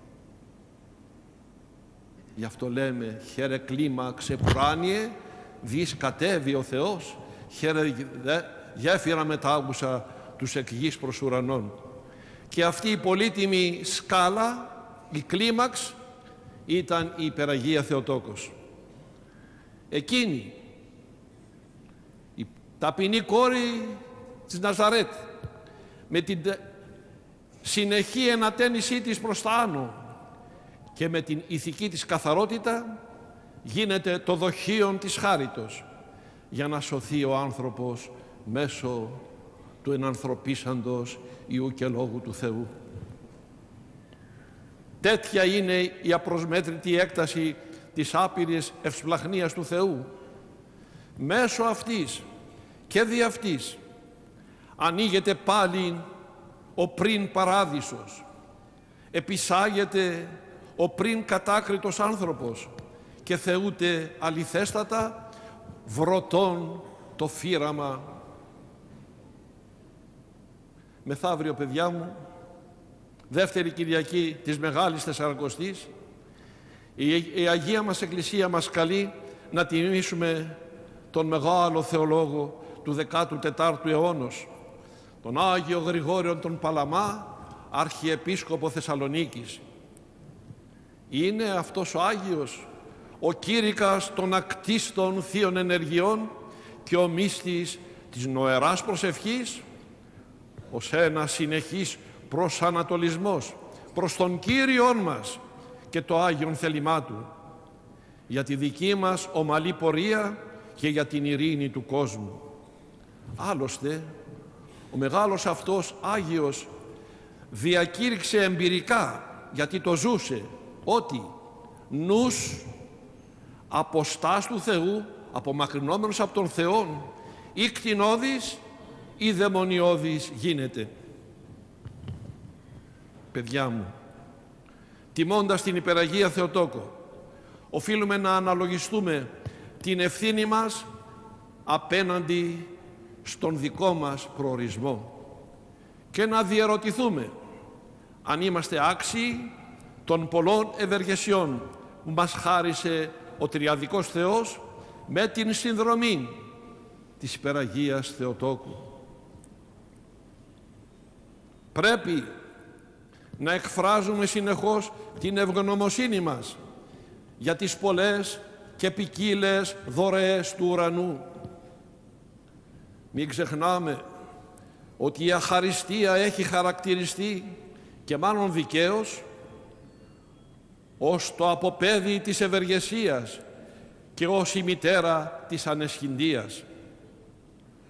Γι' αυτό λέμε χαίρε κλίμαξε πουράνιε, δις κατέβει ο Θεός, χαίρε γέφυρα μετάγουσα τους εκ γης προς ουρανών. Και αυτή η πολύτιμη σκάλα, η κλίμαξ, ήταν η Υπεραγία Θεοτόκος. Εκείνη, η ταπεινή κόρη της Ναζαρέτ, με την συνεχή ενατένισή της προς τα άνω και με την ηθική της καθαρότητα, γίνεται το δοχείον της χάριτος για να σωθεί ο άνθρωπος μέσω του ενανθρωπίσαντος Υιού και Λόγου του Θεού. Τέτοια είναι η απροσμέτρητη έκταση της άπειρης ευσπλαχνίας του Θεού. Μέσω αυτής και δι' αυτής ανοίγεται πάλι ο πριν παράδεισος, επισάγεται ο πριν κατάκριτος άνθρωπος και θεούται αληθέστατα βρωτών το φύραμα. Μεθαύριο, παιδιά μου, δεύτερη Κυριακή της Μεγάλης Τεσσαρακοστής, η Αγία μας Εκκλησία μας καλεί να τιμήσουμε τον μεγάλο θεολόγο του δεκάτου τετάρτου αιώνος, τον Άγιο Γρηγόριον τον Παλαμά, Αρχιεπίσκοπο Θεσσαλονίκης. Είναι αυτός ο Άγιος ο κήρυκας των ακτίστων θείων ενεργειών και ο μύστης της νοεράς προσευχής, ως ένα συνεχής προσανατολισμός προς τον Κύριον μας και το Άγιον θέλημά Του, για τη δική μας ομαλή πορεία και για την ειρήνη του κόσμου. Άλλωστε, ο μεγάλος αυτός Άγιος διακήρυξε εμπειρικά, γιατί το ζούσε, ότι νους αποστάς του Θεού, απομακρυνόμενος από τον Θεό, ή κτηνώδης ή δαιμονιώδης γίνεται. Παιδιά μου, τιμώντας την Υπεραγία Θεοτόκο, οφείλουμε να αναλογιστούμε την ευθύνη μας απέναντι στον δικό μας προορισμό και να διερωτηθούμε αν είμαστε άξιοι των πολλών ευεργεσιών που μας χάρισε ο Τριαδικός Θεός με την συνδρομή της Υπεραγίας Θεοτόκου. Πρέπει να εκφράζουμε συνεχώς την ευγνωμοσύνη μας για τις πολλές και ποικίλες δωρεές του ουρανού. Μην ξεχνάμε ότι η αχαριστία έχει χαρακτηριστεί, και μάλλον δικαίως, ως το αποπέδι της ευεργεσίας και ως η μητέρα της ανεσχυντίας.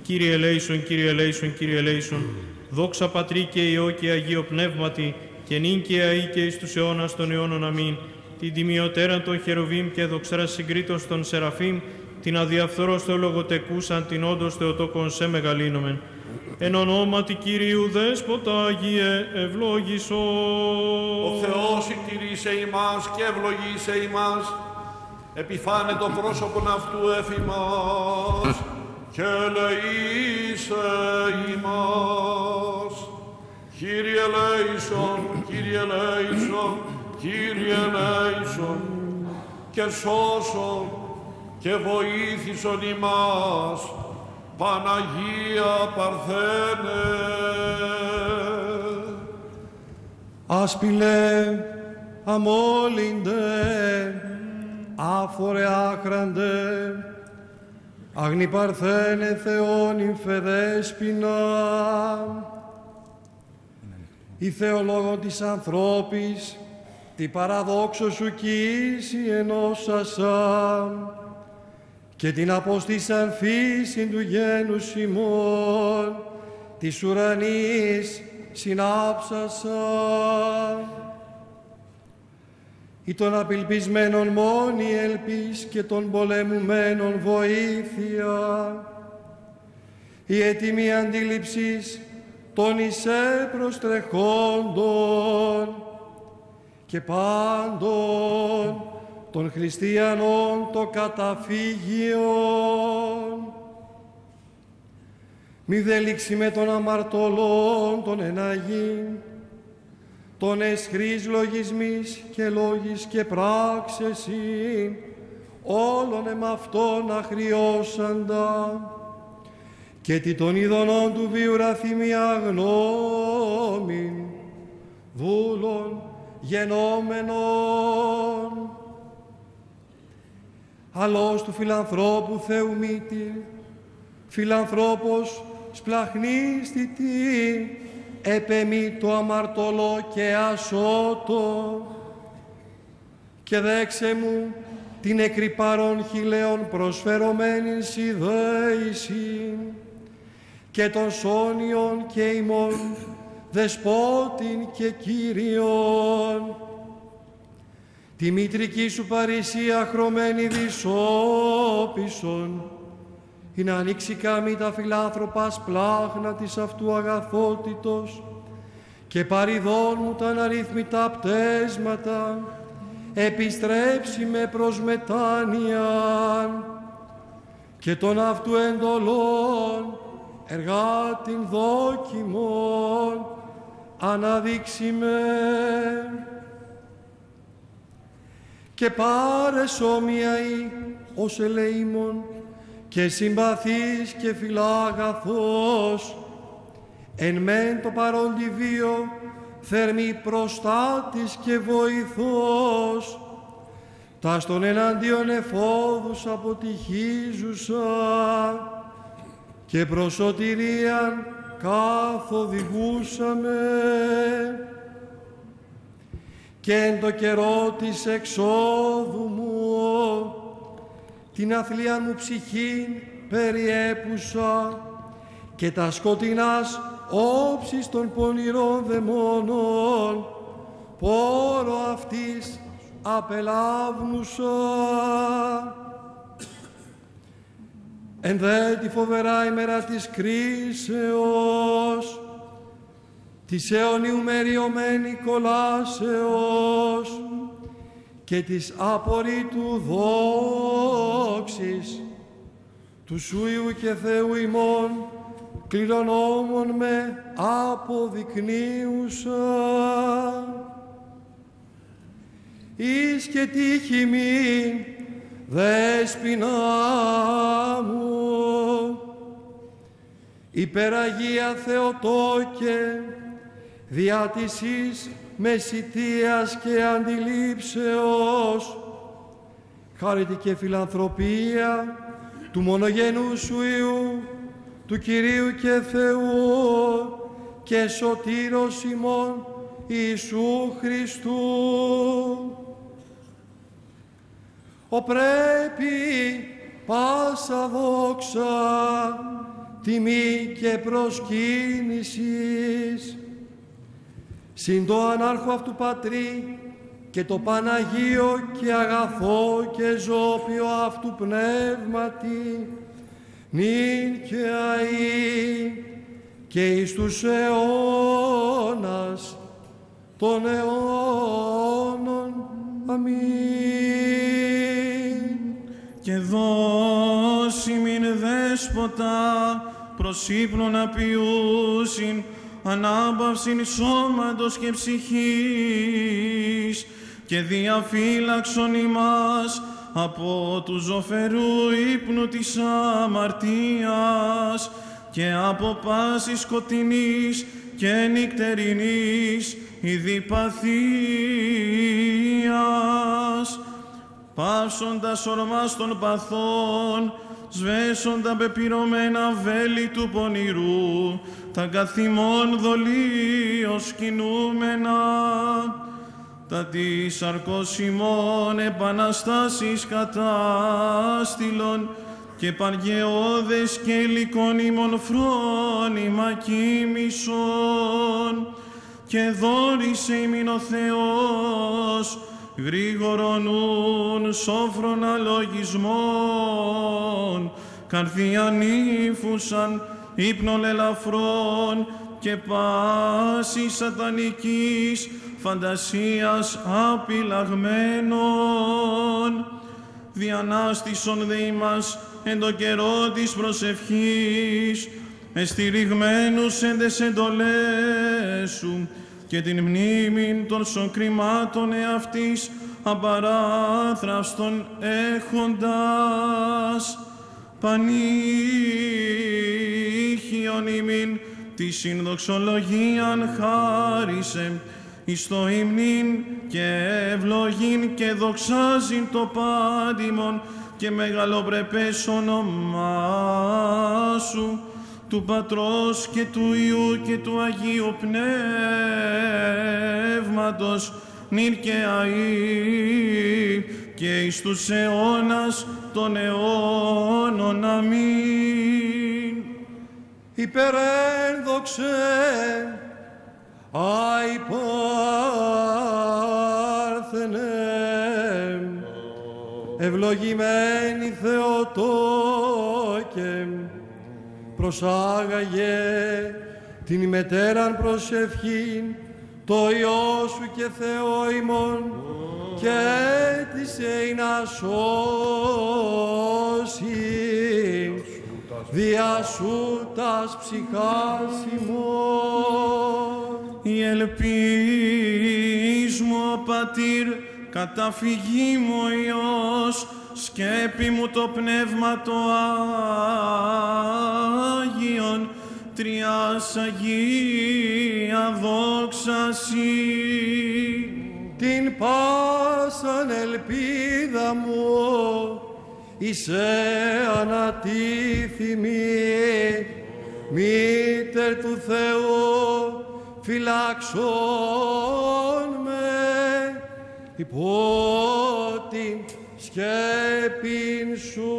Κύριε ελέησον, Κύριε ελέησον, Κύριε ελέησον, δόξα Πατρί και Υιό και Αγίο Πνεύματι, και νυν και αεί και εις τους αιώνας των αιώνων. Αμήν. Την τιμιωτέραν των χερουβίμ και δοξάρα συγκρίτως των Σεραφείμ, την αδιαφθορός θεολογοτεκούσαν, την όντως Θεοτόκον σε μεγαλύνομεν. Εν ονόματι Κυρίου Δέσποτα Αγίε ευλόγησον.
Ο Θεός ηκτηρίσε ημάς και ευλογήσε ημάς, επιφάνε το πρόσωπον αυτού εφημάς και ελεήσε ημάς. Κύριε ελέησον, Κύριε ελέησον, Κύριε ελέησον, και σώσον και βοήθησον ημάς, Παναγία Παρθένε.
Άσπηλε, αμόλυντε, άφθορε άχραντε, αγνή Παρθένε Θεόν ημφεδέσποινα, η Θεολόγο της ανθρώπης, τη παραδόξο σου κοίηση ενώσασα, και την αποστήσαν φύση του γένους ημών, της ουρανής συνάψασα. Ή των απελπισμένων μόνη ελπίς και των πολεμουμένων βοήθεια, η έτοιμη αντίληψης των εισέ προστρεχόντων και πάντων των χριστιανών το καταφύγιον. Μη δέληξει με των αμαρτωλών των εναγήν, των εσχρής λογισμής και λόγης και πράξεσιν, όλων εμαυτών αχριώσαντα, και τι των ειδονών του βίου ραθυμία γνώμην, δούλων γενόμενων. Αλλός του φιλανθρώπου Θεού μήτη, φιλανθρώπος σπλαχνίστητη, επεμεί το αμαρτωλό και ασώτο, και δέξε μου την εκρυπάρων χιλέων προσφερωμένην συνδέησιν, και των σόνιων και ημών δεσπότην και Κύριον, τη μητρική σου παρησία χρωμένη δυσόπισον, ή να ανοίξει κάμη τα φιλάνθρωπα σπλάχνα της αυτού αγαθότητος, και παριδών μου τα αναρρύθμιτα πτέσματα, επιστρέψει με προς μετάνοιαν, και των αυτού εντολών εργάτην δόκιμον αναδείξει με. Και πάρες όμοιαη ως ελεήμων και συμπαθής και φιλάγαθος, εν μεν το παρόντι βίο θερμή προστάτης και βοηθός, τας των εναντίον εφόδους αποτυχίζουσα, και προς σωτηρίαν καθοδηγούσαμε. Και εν το καιρό της εξόδου μου, την αθλία μου ψυχήν περιέπουσα, και τα σκοτεινάς όψεις των πονηρών δαιμόνων, πόρο αυτής απελάβνουσα. Εν δε τη φοβερά ημέρα της κρίσεως, της αιωνίου μεριωμένη κολάσεως, και της απορρίτου δόξης του Σου Υιού και Θεού ημών, κληρονόμων με αποδεικνύουσα. Εις και τύχη μην, Δέσποινα μου, υπεραγία Θεοτόκε, διά της εις μεσιτείας και αντιλήψεως, χάρητη και φιλανθρωπία του μονογενού Σου Υιού, του Κυρίου και Θεού και σωτήρος ημών Ιησού Χριστού. Ο πρέπει πάσα δόξα τιμή και προσκύνησης. Συν το ανάρχο αυτού Πατρί και το Παναγίο και αγαθό και ζώπιο αυτού πνεύματι, νυν και αεί και εις τους αιώνας των αιώνων. Αμήν.
Και δώσει μην δέσποτα προς ύπνον απειούσιν, ανάπαυσιν σώματος και ψυχής, και διαφύλαξον ημάς από του ζωφερού ύπνου της αμαρτίας και από πάσης σκοτεινής και νυκτερινής ειδipαθίας, πάυσοντας ορμάς των παθών, σβέσοντα πεπυρωμένα βέλη του πονηρού, τα καθημών δολίως κινούμενα, τα της σαρκός ημών επαναστάσεις κατάστηλον και παργεώδες και υλικών ημών φρόνημα κοίμησον, και δόρισε ημίν ο Θεός γρήγορον ουν σόφρον αλογισμών, καρδιάν ύφουσαν ύπνων ελαφρών και πάση σατανικής φαντασίας απειλαγμένων. Διανάστησον δε ημάς εν το καιρό της προσευχής, εστηριγμένους εν τες εντολές σου, και την μνήμην των σοκριμάτων εαυτής απαράθραυστον έχοντας, πανήχιον ημίν τη συνδοξολογίαν χάρισε, εις το υμνήν και ευλογήν και δοξάζειν το πάντιμον και μεγαλοπρεπές όνομά σου, του Πατρός και του Υιού και του Αγίου Πνεύματος, νυν και αεί και εις τους αιώνας των αιώνων. Αμήν.
Υπερένδοξε, άι Πάρθενε, ευλογημένη Θεοτόκε, προσάγαγε την ημετέραν προσευχήν, το Υιό σου και Θεό ημών, και έτησε να σώσει δια σου τας ψυχάς ημών.
Η ελπίς μου, ο Πατήρ, καταφυγή μου ο Υιός, σκέπη μου το Πνεύμα το Άγιον, Τριάς Αγία δόξα Συ.
Την πάσαν ελπίδα μου είσαι ανατίθιμη, μήτερ του Θεού φυλάξον με υπό την σκέπην σου.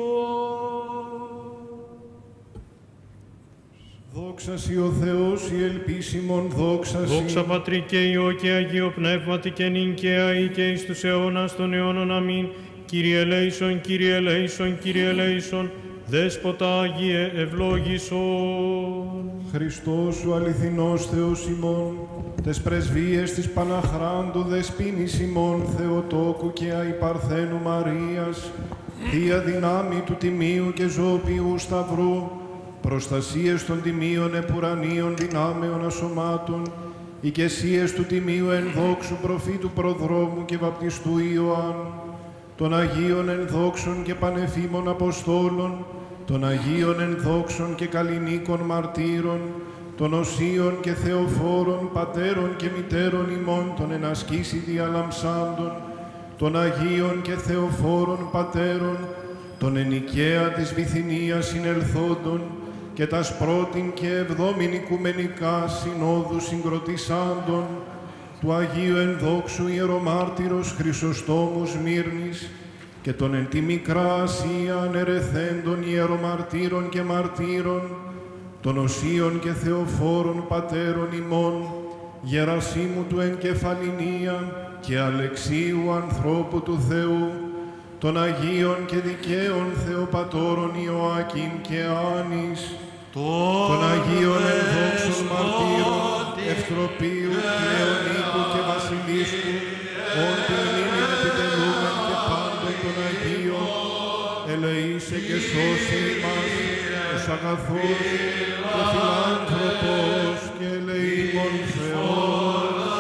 Δόξα Συ ο Θεός, η ελπίσιμον δόξα Συ.
Δόξα Πατρί και Υιό και Αγίο Πνεύματι και νυν και αεί και εις τους αιώνας των αιώνων. Αμήν. Κύριε ελέησον, Κύριε ελέησον, Κύριε ελέησον, Δέσποτα Άγιε ευλόγησον.
Χριστός σου αληθινός Θεός ημών, τες πρεσβείες της Παναχράντου Δεσποίνης ημών, Θεοτόκου και Αϊπαρθένου Μαρίας, Θεία δυνάμει του Τιμίου και Ζωοποιού Σταυρού, προστασίες των Τιμίων επουρανίων δυνάμεων ασωμάτων, οικεσίες του Τιμίου ενδόξου προφήτου προδρόμου και βαπτιστού Ιωάννου, των Αγίων ενδόξων και πανεφήμων Αποστόλων, των Αγίων ενδόξων και καλλινίκων μαρτύρων, των Οσίων και Θεοφόρων, πατέρων και μητέρων ημών, των ενασκήσει διαλαμψάντων, των Αγίων και Θεοφόρων πατέρων, των εν Νικαία της Βυθινίας συνελθόντων, και τας πρώτην και εβδόμην οικουμενικά συνόδου συγκροτησάντων, του Αγίου ενδόξου ιερομάρτυρος Χρυσοστόμου Σμύρνης, και των εν τη Μικρά Ασίαν ερεθέντων ιερομαρτύρων και μαρτύρων, των οσίων και θεοφόρων πατέρων ημών, Γερασίμου του Εγκεφαλινία και Αλεξίου ανθρώπου του Θεού, των Αγίων και δικαίων Θεοπατώρων Ιωάκην και Άνης, των Αγίων ενδόξων μαρτύρων Ευτροπίου, Λεωνίκου και Βασιλίσκου, όν την μνήμην επιτελούμεν και πάντων των Αγίων, ελεήσε και σώσει ημάς, ως αγαθός και φιλάνθρωπος και ελεήμων Θεός.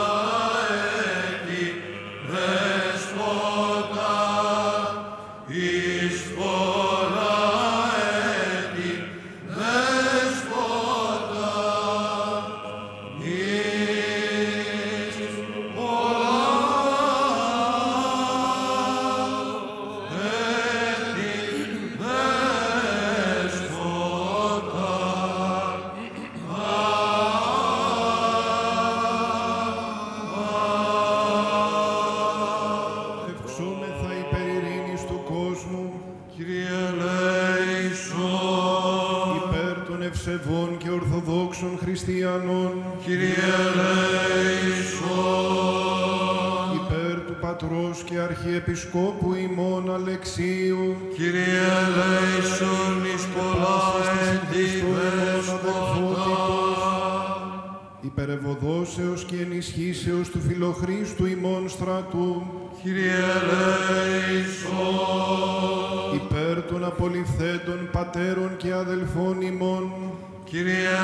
Χριστιανών,
Κύριε ελέησον.
Υπέρ του Πατρός και Αρχιεπισκόπου ημών Αλεξίου,
Κύριε ελέησον εις πολλά εν τη δεσπότα.
Υπερευωδώσεως και ενισχύσεως του Φιλοχρίστου ημών στρατού,
Κύριε ελέησον.
Υπέρ των απολυθέντων πατέρων και αδελφών ημών,
Κύριε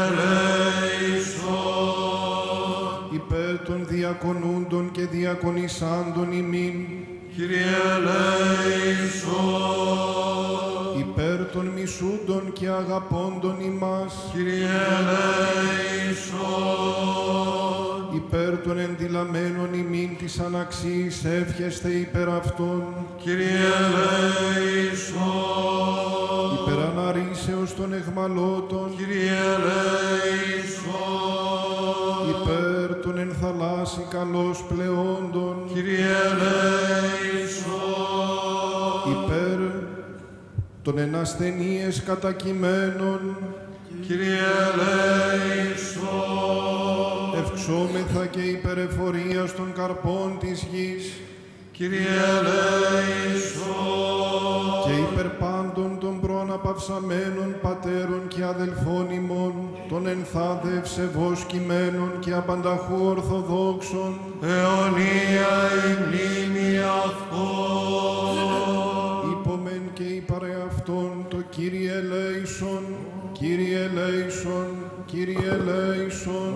ελέησον.
Υπέρ των διακονούντων και διακονισάντων ημίν,
Κύριε ελέησον.
Υπέρ των μισούντων και αγαπώντων ημάς,
Κύριε ελέησον.
Υπέρ των ενδυλαμένων ημίν της αναξίης εύχεστε υπέρ αυτών,
Κύριε ελέησον.
Υπέρ αναρρήσεως των εχμαλώτων,
Κύριε ελέησον.
Υπέρ των εν θαλάσσι καλώς πλεόντων,
Κύριε ελέησον.
Υπέρ των εν ασθενείες κατακειμένων,
Κύριε ελέησον.
Ευξόμεθα και υπερεφορίας των καρπών της γης,
Κύριε ελέησον.
και υπερ πάντων των προαναπαυσαμένων πατέρων και αδελφών ημών, των ενθάδε ευσεβώς κειμένων και απανταχού ορθοδόξων,
αιωνία η μνήμη αυτών.
Υπομεν και υπαρε αυτών το Κύριε ελέησον, Κύριε ελέησον, Κύριε ελέησον.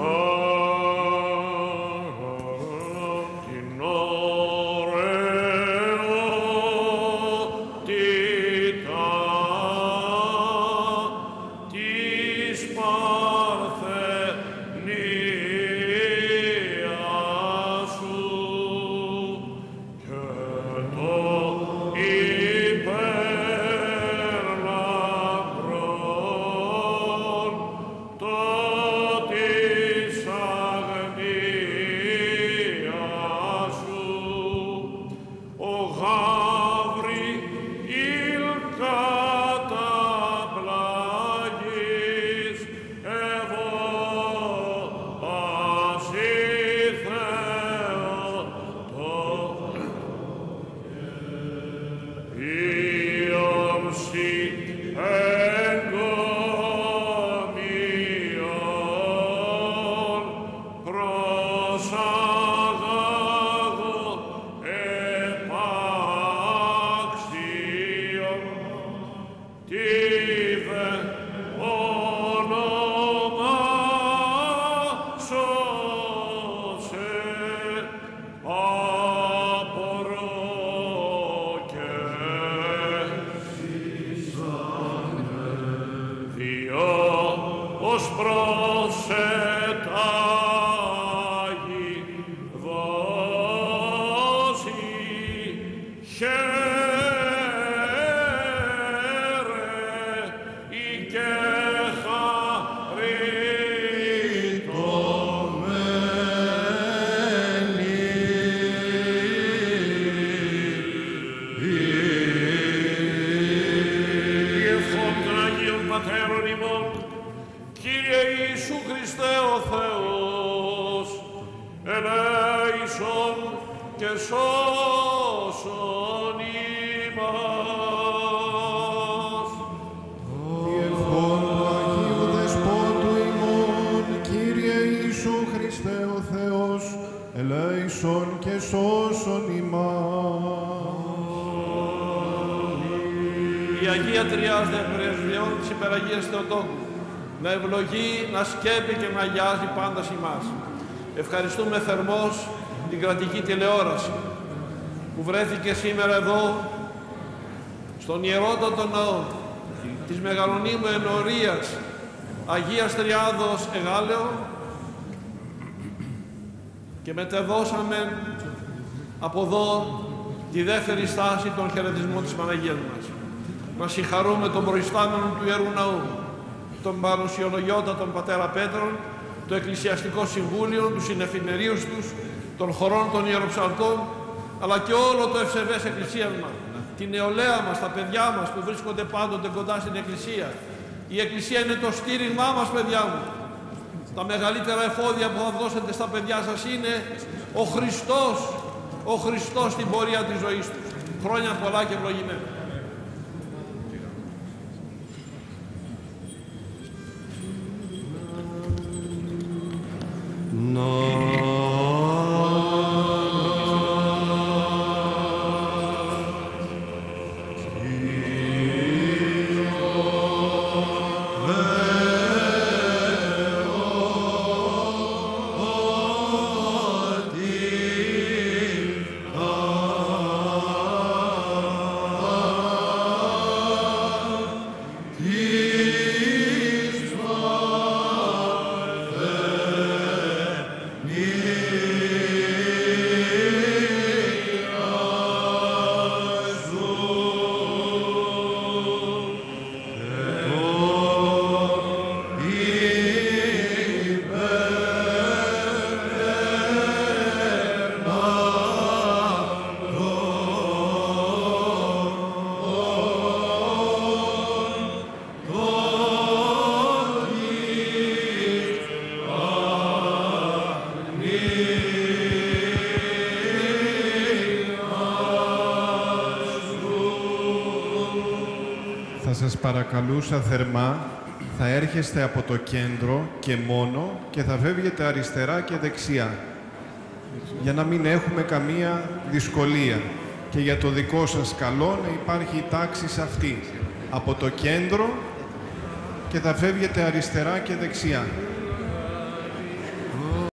Χαίρε
Κύριε Ιησού Χριστέ ο Θεός, ελέησον και σώσον ημάς.
Διευχών του Αγίου Δεσπότου ημών, Κύριε Ιησού Χριστέ ο Θεός, ελέησον και σώσον ημάς.
Η Αγία Τριάς δε πρεσβειών της Υπεραγίας Θεοτόκου, να ευλογεί, να σκέπει και να αγιάζει πάντα ημάς. Ευχαριστούμε θερμός την κρατική τηλεόραση που βρέθηκε σήμερα εδώ στον ιερότατο ναό της Μεγαλονίμου Ενορίας Αγίας Τριάδος Εγάλεο και μετεδώσαμε από εδώ τη δεύτερη στάση των χαιρετισμών της Παναγίας μας. Να συγχαρούμε τον προϊστάμενο του Ιερού Ναού, τον παρουσιολογιότατον πατέρα Πέτρον, το Εκκλησιαστικό Συμβούλιο, τους συνεφημερίους τους, των χωρών των Ιεροψαλτών, αλλά και όλο το ευσεβές εκκλησίασμα, την νεολαία μας, τα παιδιά μας που βρίσκονται πάντοτε κοντά στην Εκκλησία. Η Εκκλησία είναι το στήριγμά μας, παιδιά μου. Τα μεγαλύτερα εφόδια που θα δώσετε στα παιδιά σας είναι ο Χριστός, ο Χριστός στην πορεία της ζωής τους. Χρόνια πολλά και ευλογημένα.
Θα σας παρακαλούσα θερμά, θα έρχεστε από το κέντρο και μόνο και θα φεύγετε αριστερά και δεξιά, για να μην έχουμε καμία δυσκολία. Και για το δικό σας καλό να υπάρχει η τάξη σε αυτή. Από το κέντρο και θα φεύγετε αριστερά και δεξιά.